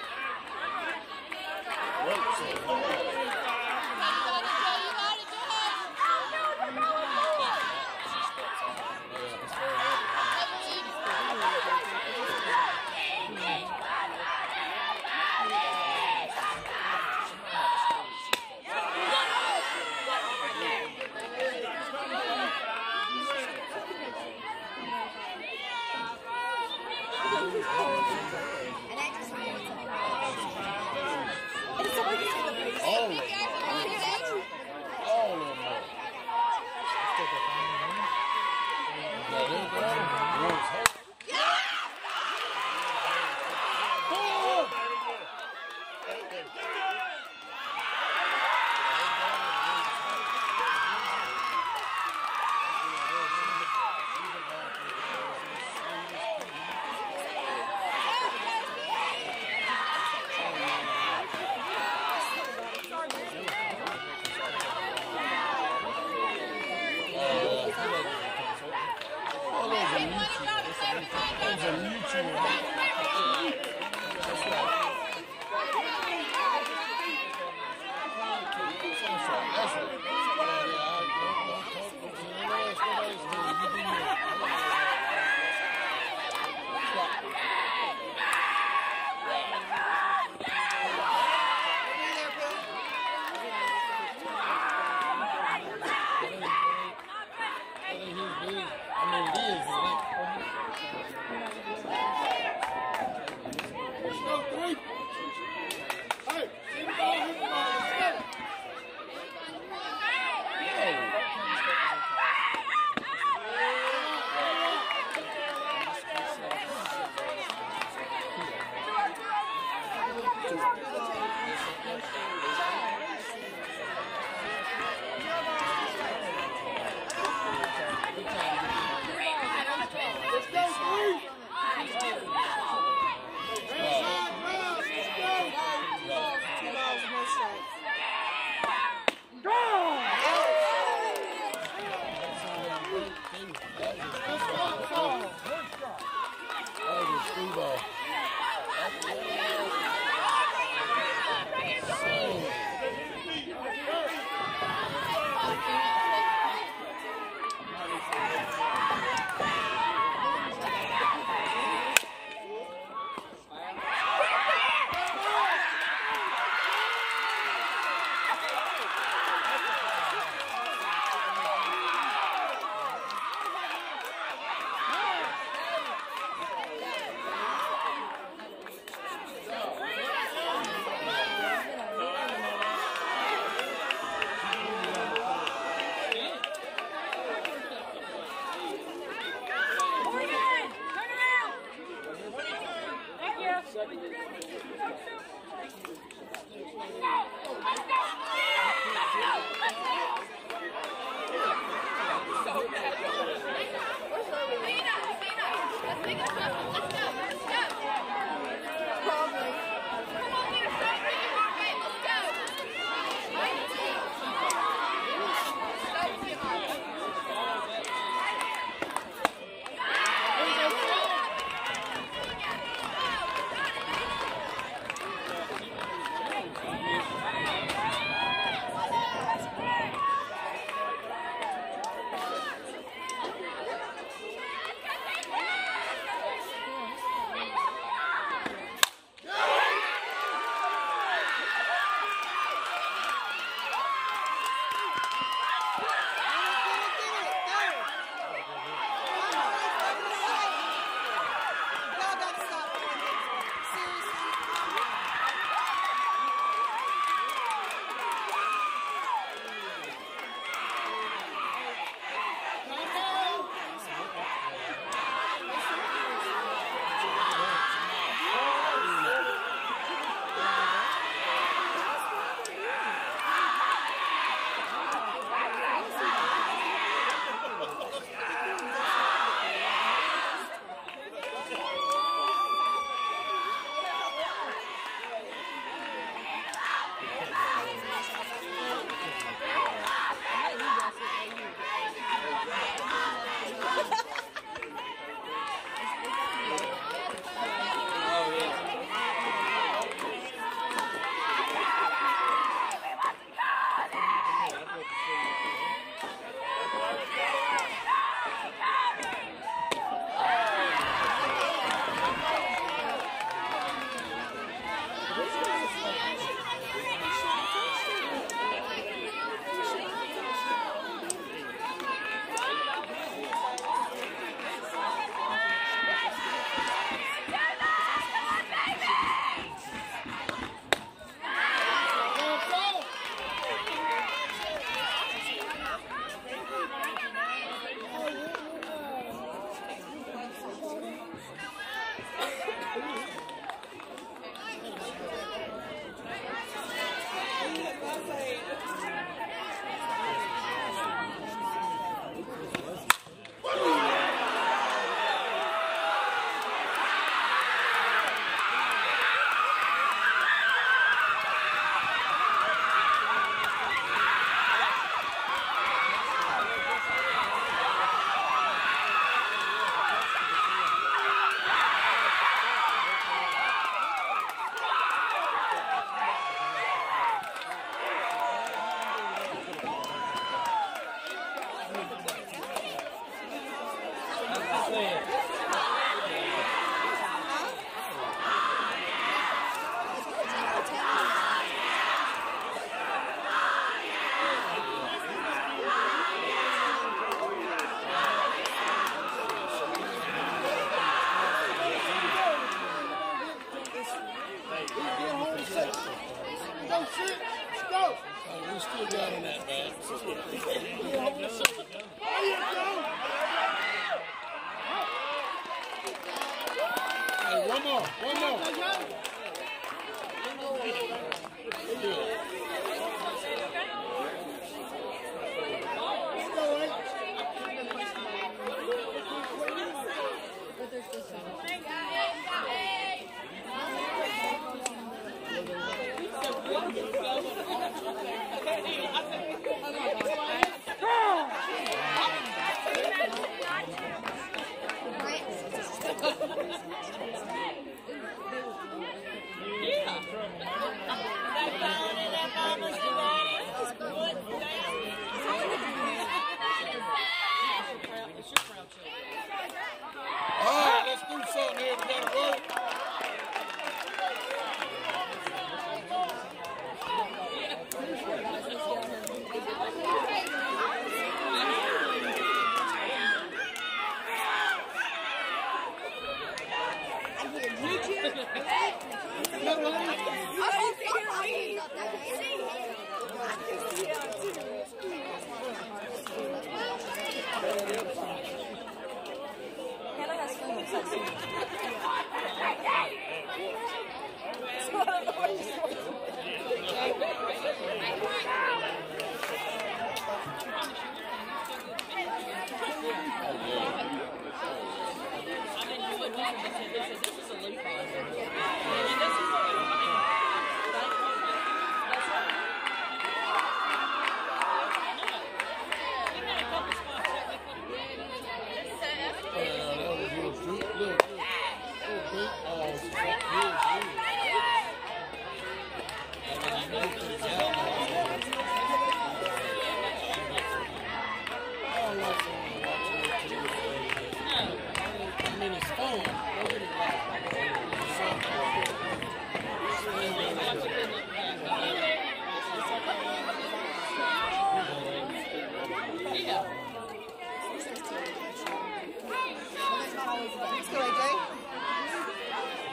All of them. ball. Right.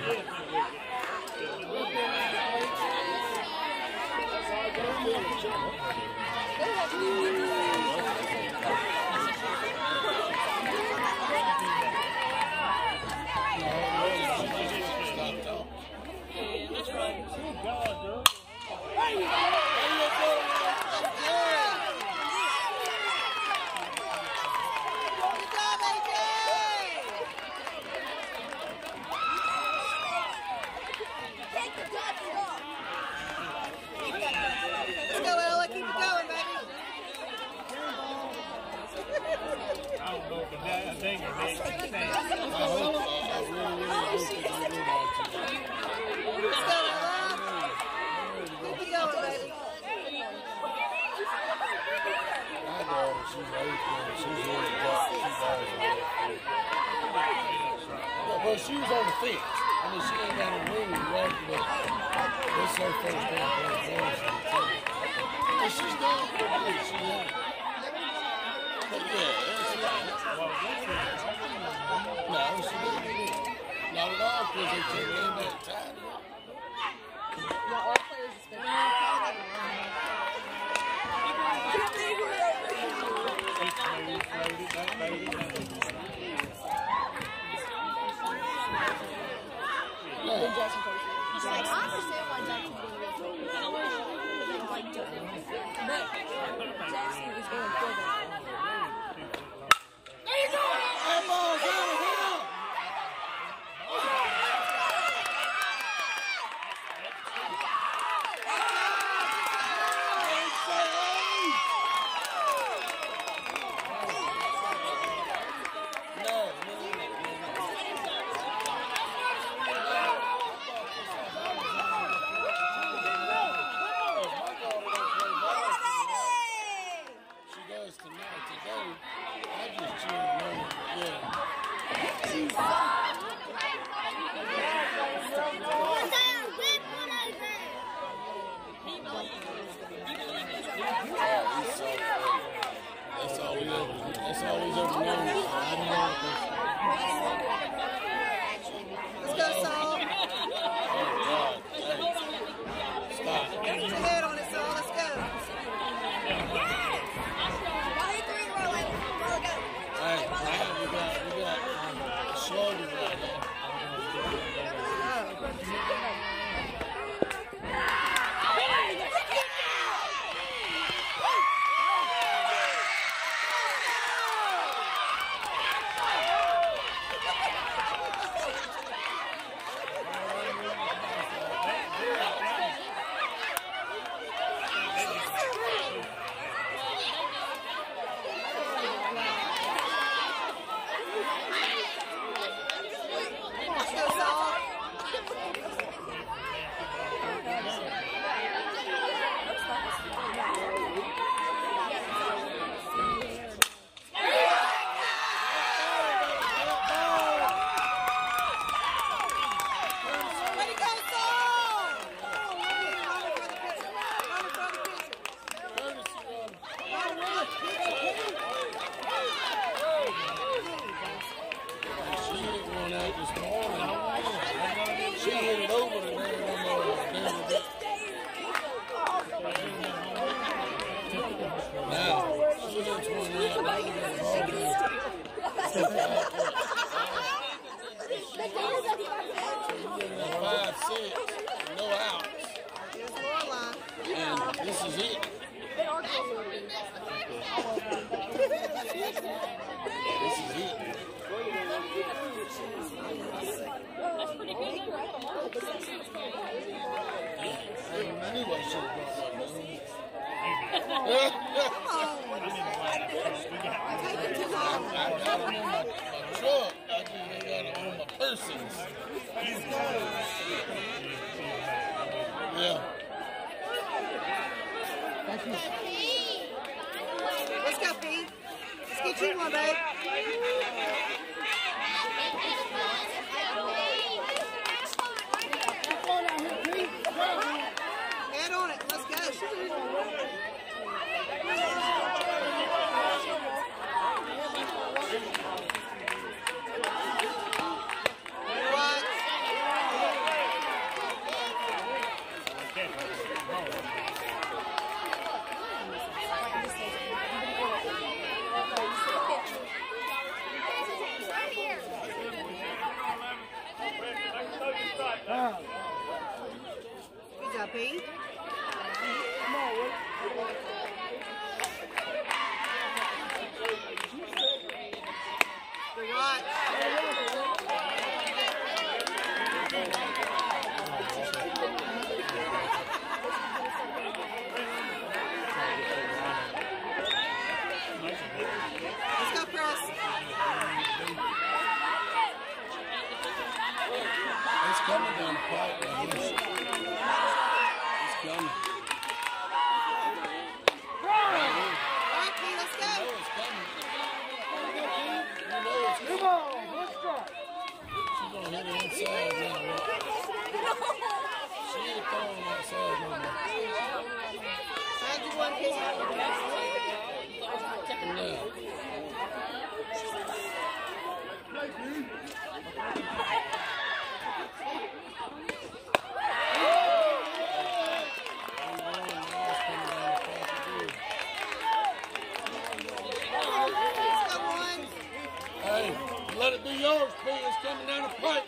Well, she was on the fence. I mean, she ain't got a ring, right? But this is her first time playing ball. And she's done pretty good. She won. But yeah, no, she didn't do it. Not at all, because they took it in that time. Yeah, all players is I understand why Jackson but Jackson is going further. There you go! Hey, ball, get him! That's all he's ever known. Let's go, Saul. Stop. Get your head on it, Saul. Let's go. Hey, we got Shorty right there. Let's go, Pete. Let's get you one, babe. Head on it. Let's go. What? Pete. Good watch. Let's go, Press. It's coming down the pipe right here. It's coming. All right, Pete, let's go. Oh, it's coming. You know it's Come on, let's try. She's gonna hit it inside now. She ain't throwing outside no more. How'd you want his No. Hey, let it be yours, Pete. It's coming down the pipe.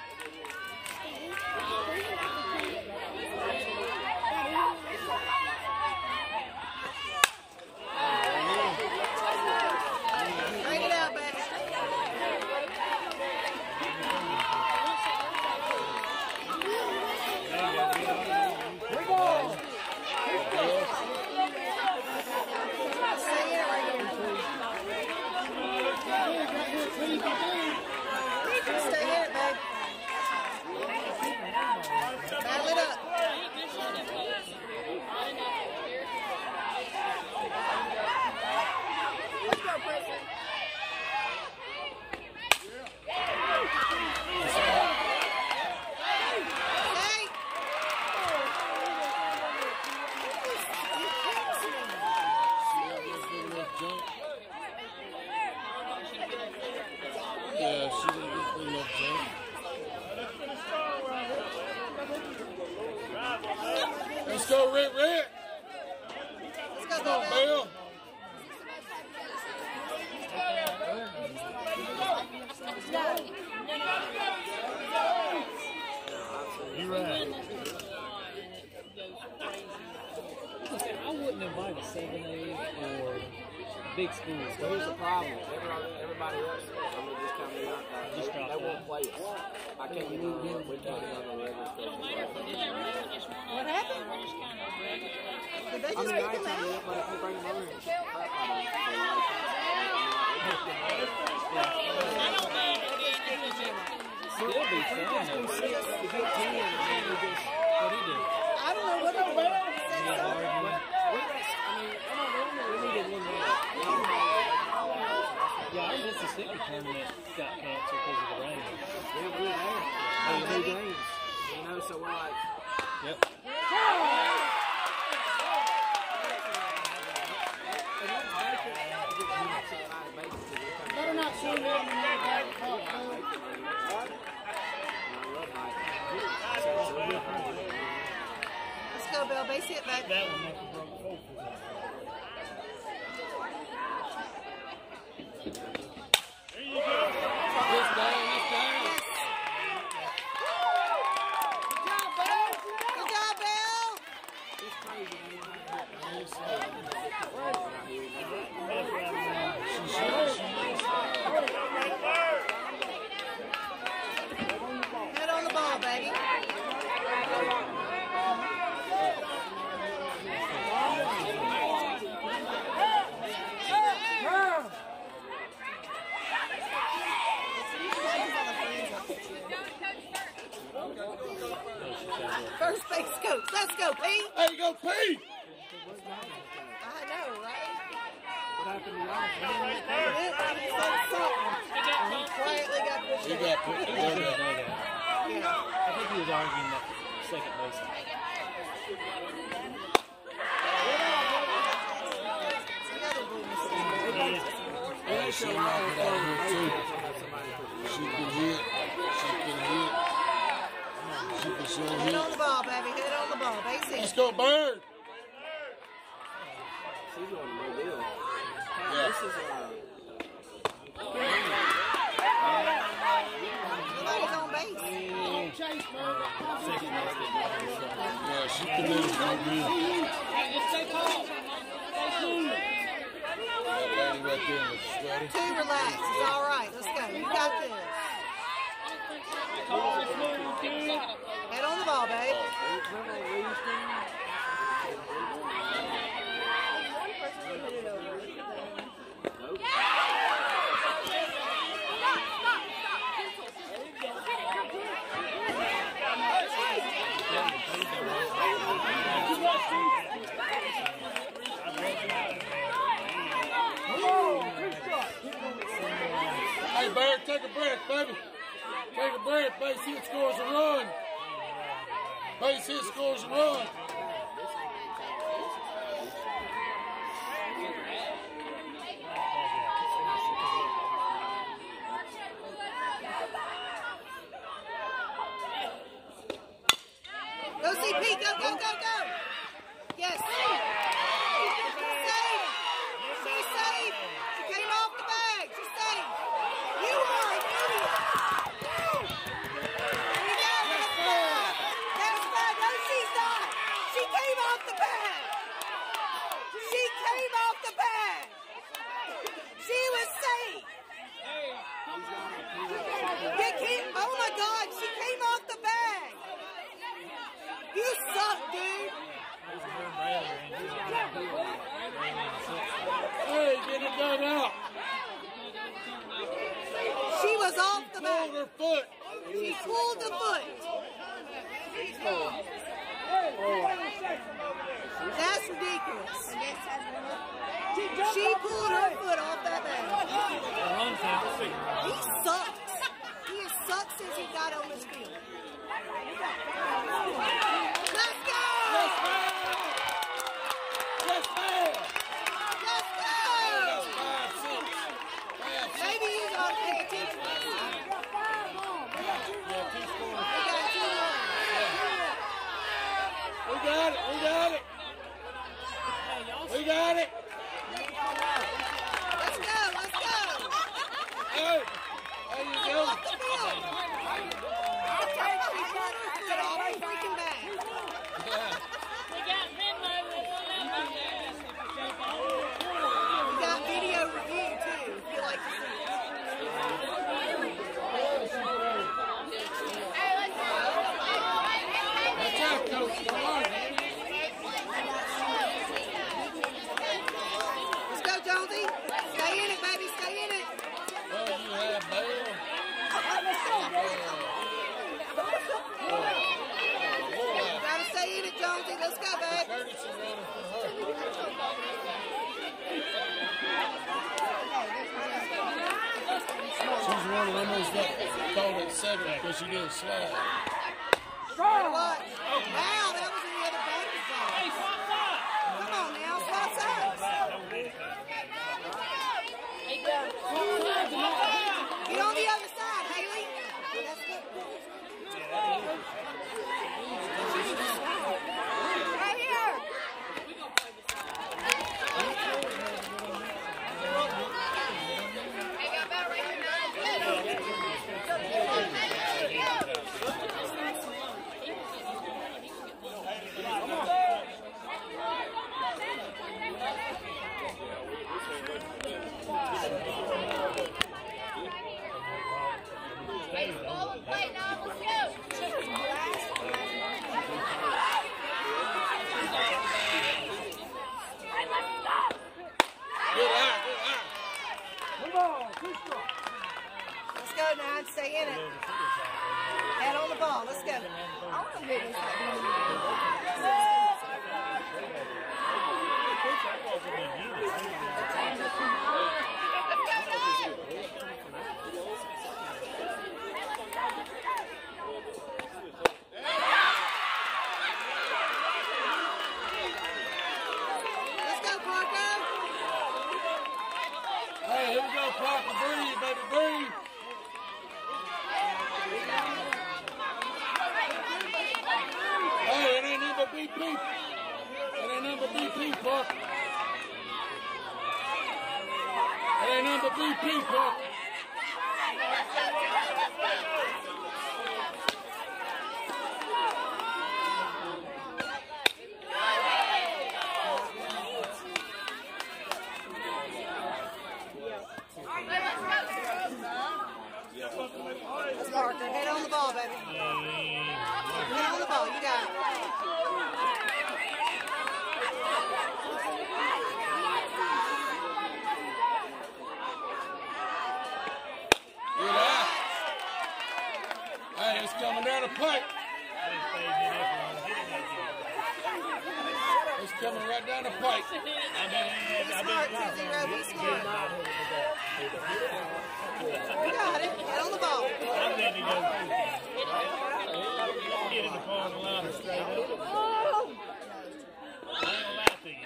Bring it out, baby. Stay here right here. Stay here, babe. Battle it up. Let's go, Preston. Hey! Yeah, she didn't get good enough jump. Let's go, Rick. Let's go, Come on, Bill. Bill. You're right. I wouldn't invite a 7A or big school. So here's the problem. Everybody else, I mean, just kind of Just drop they won't that. play us. I can't move him. We can't have a regular schedule. What happened? Did they I just mean, pick I ain't him telling you, out? but if we bring him over here, crap Still be fun though. To get 10 and we just, what he did. I don't know what it was. Said something. We needed one more. Yeah, our Mississippi tournament got canceled because of the rain. Yeah, we're there. They do games. You know, so we're like, Yep. Better not show me on the net. Let's go, Bill. Base hit, babe. That one must have broke focus. There you go. It's down. Good job, Bill. it's crazy, Head on the ball, baby. First base coach. Let's go, Pete. There you go, Pete. I know, right? what happened to y'all? He said something. And he quietly got pushed You out. got put together. Yeah. I think he was arguing that second base. The other bull was They show She all knocked the it out here, too. somebody put She can hit. She can sure Head hit. on the ball, baby. Head on the ball. Base Let's hit. go, Bird. She's doing a no deal. Yeah. This is Nobody's on base. Yeah, she can lose no good. That lady right there was sweaty. Too relaxed. It's all right. Let's go. You got this. Head on the ball, babe. Hey, Barrett, take a breath, baby. Take a breath. Base hit scores a run. Base hit scores a run. Go see Pete. Go, go, go, go. Yes. She's safe. She came off the bag. She's safe. You are an idiot. There you go. That's bad. No, she's not. She came off the bag. She came off the bag. She was safe. Oh my God. She came off the bag. You suck, dude. Hey, get it done out. She was off the bag. Pulled her foot. She pulled the foot. That's ridiculous. She pulled her foot off that bag. He sucks. He has sucked since he got on this field. Let's go! Let's go! Let's go! Let's go! That's 5-6. Maybe you gotta pay attention. We got it. We got it. We got it. Let's go. Let's go. Hey, there you go. Off the field. She pulled her foot off the freaking bag. We got video review too, if you like to see it. Watch out, Coach. Come on. Let's go, Jonesy. Stay in it, baby. Stay in it. Oh, you have bail. You gotta stay in it, Jonesy. Let's go, babe. Ferguson running for her. She's running almost up. Called it 7 because she didn't slide. What? Wow, that was in the other baby's zone. Come on now, swap sides. Get on the other side, Haley. That's good. Right here. Hey, got about right here. Let's go, Nine. Stay in it. Head on the ball. Let's go. I want to do this. Let's go, Parker. Hey, here we go, Parker. Breathe, baby, breathe. Hey, it ain't number BP. It ain't number BP, Parker. It ain't number BP, Parker. coming right down the pipe. Be smart, 2-0. Be smart. You got it. Get on the ball. I'm ready to go. Get in the parking lot and straight up. I ain't gonna lie to you.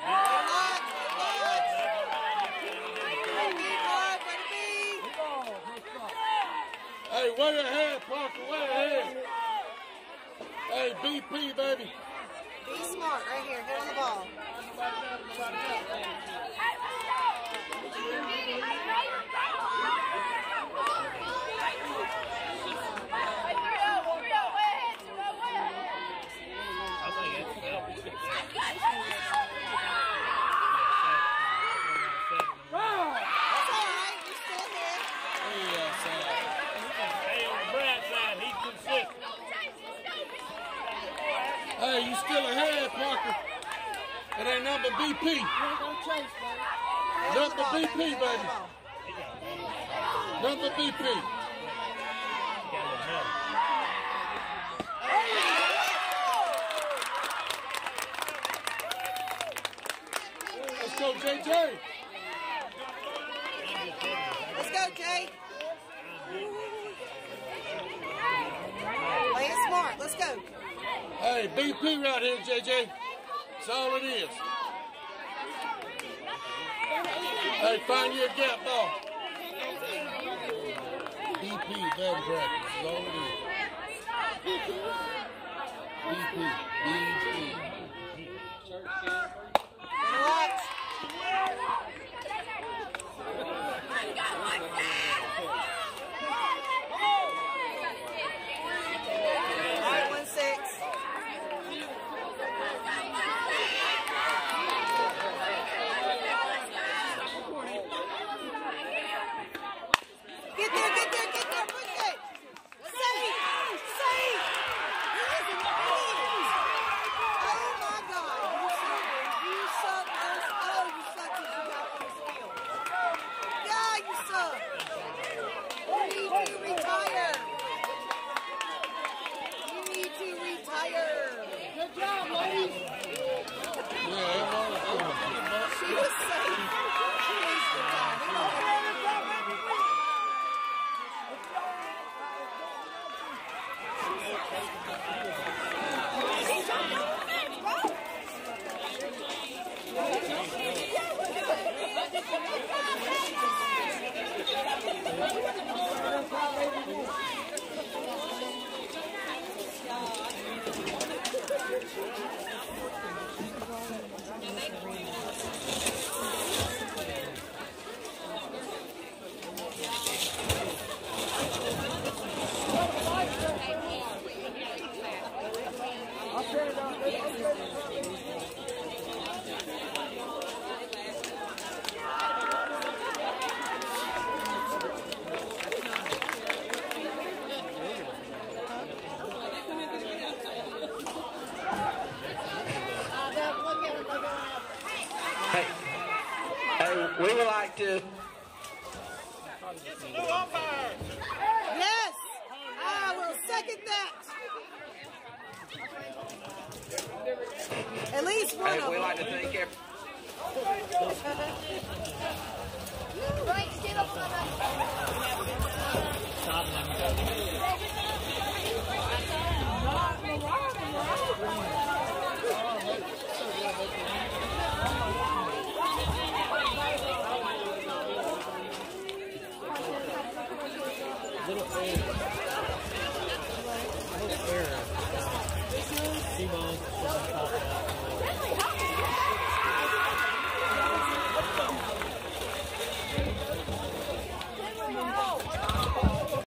Hey, way ahead, Parker, way ahead. Hey, BP, baby. Be smart right here. Get on the ball. Hey, you still ahead, Parker. It ain't number BP. Number BP, baby. Number BP. Let's go, JJ. Let's go, Jay. Play it smart. Let's go. Hey, BP right here, JJ. That's all it is. Hey, find you a gap ball. BP, bad practice. That's all it is. BP. Relax. Get there, push it! Save! Oh my God! You suck! Oh, you suck because you got on this field. Yeah, you suck! You need to retire! You need to retire! Good job, ladies! She was safe. She needs to retire. We would like to. Yes, I will second that. At least one of them. We'd like to thank everyone. Right, stand up on Little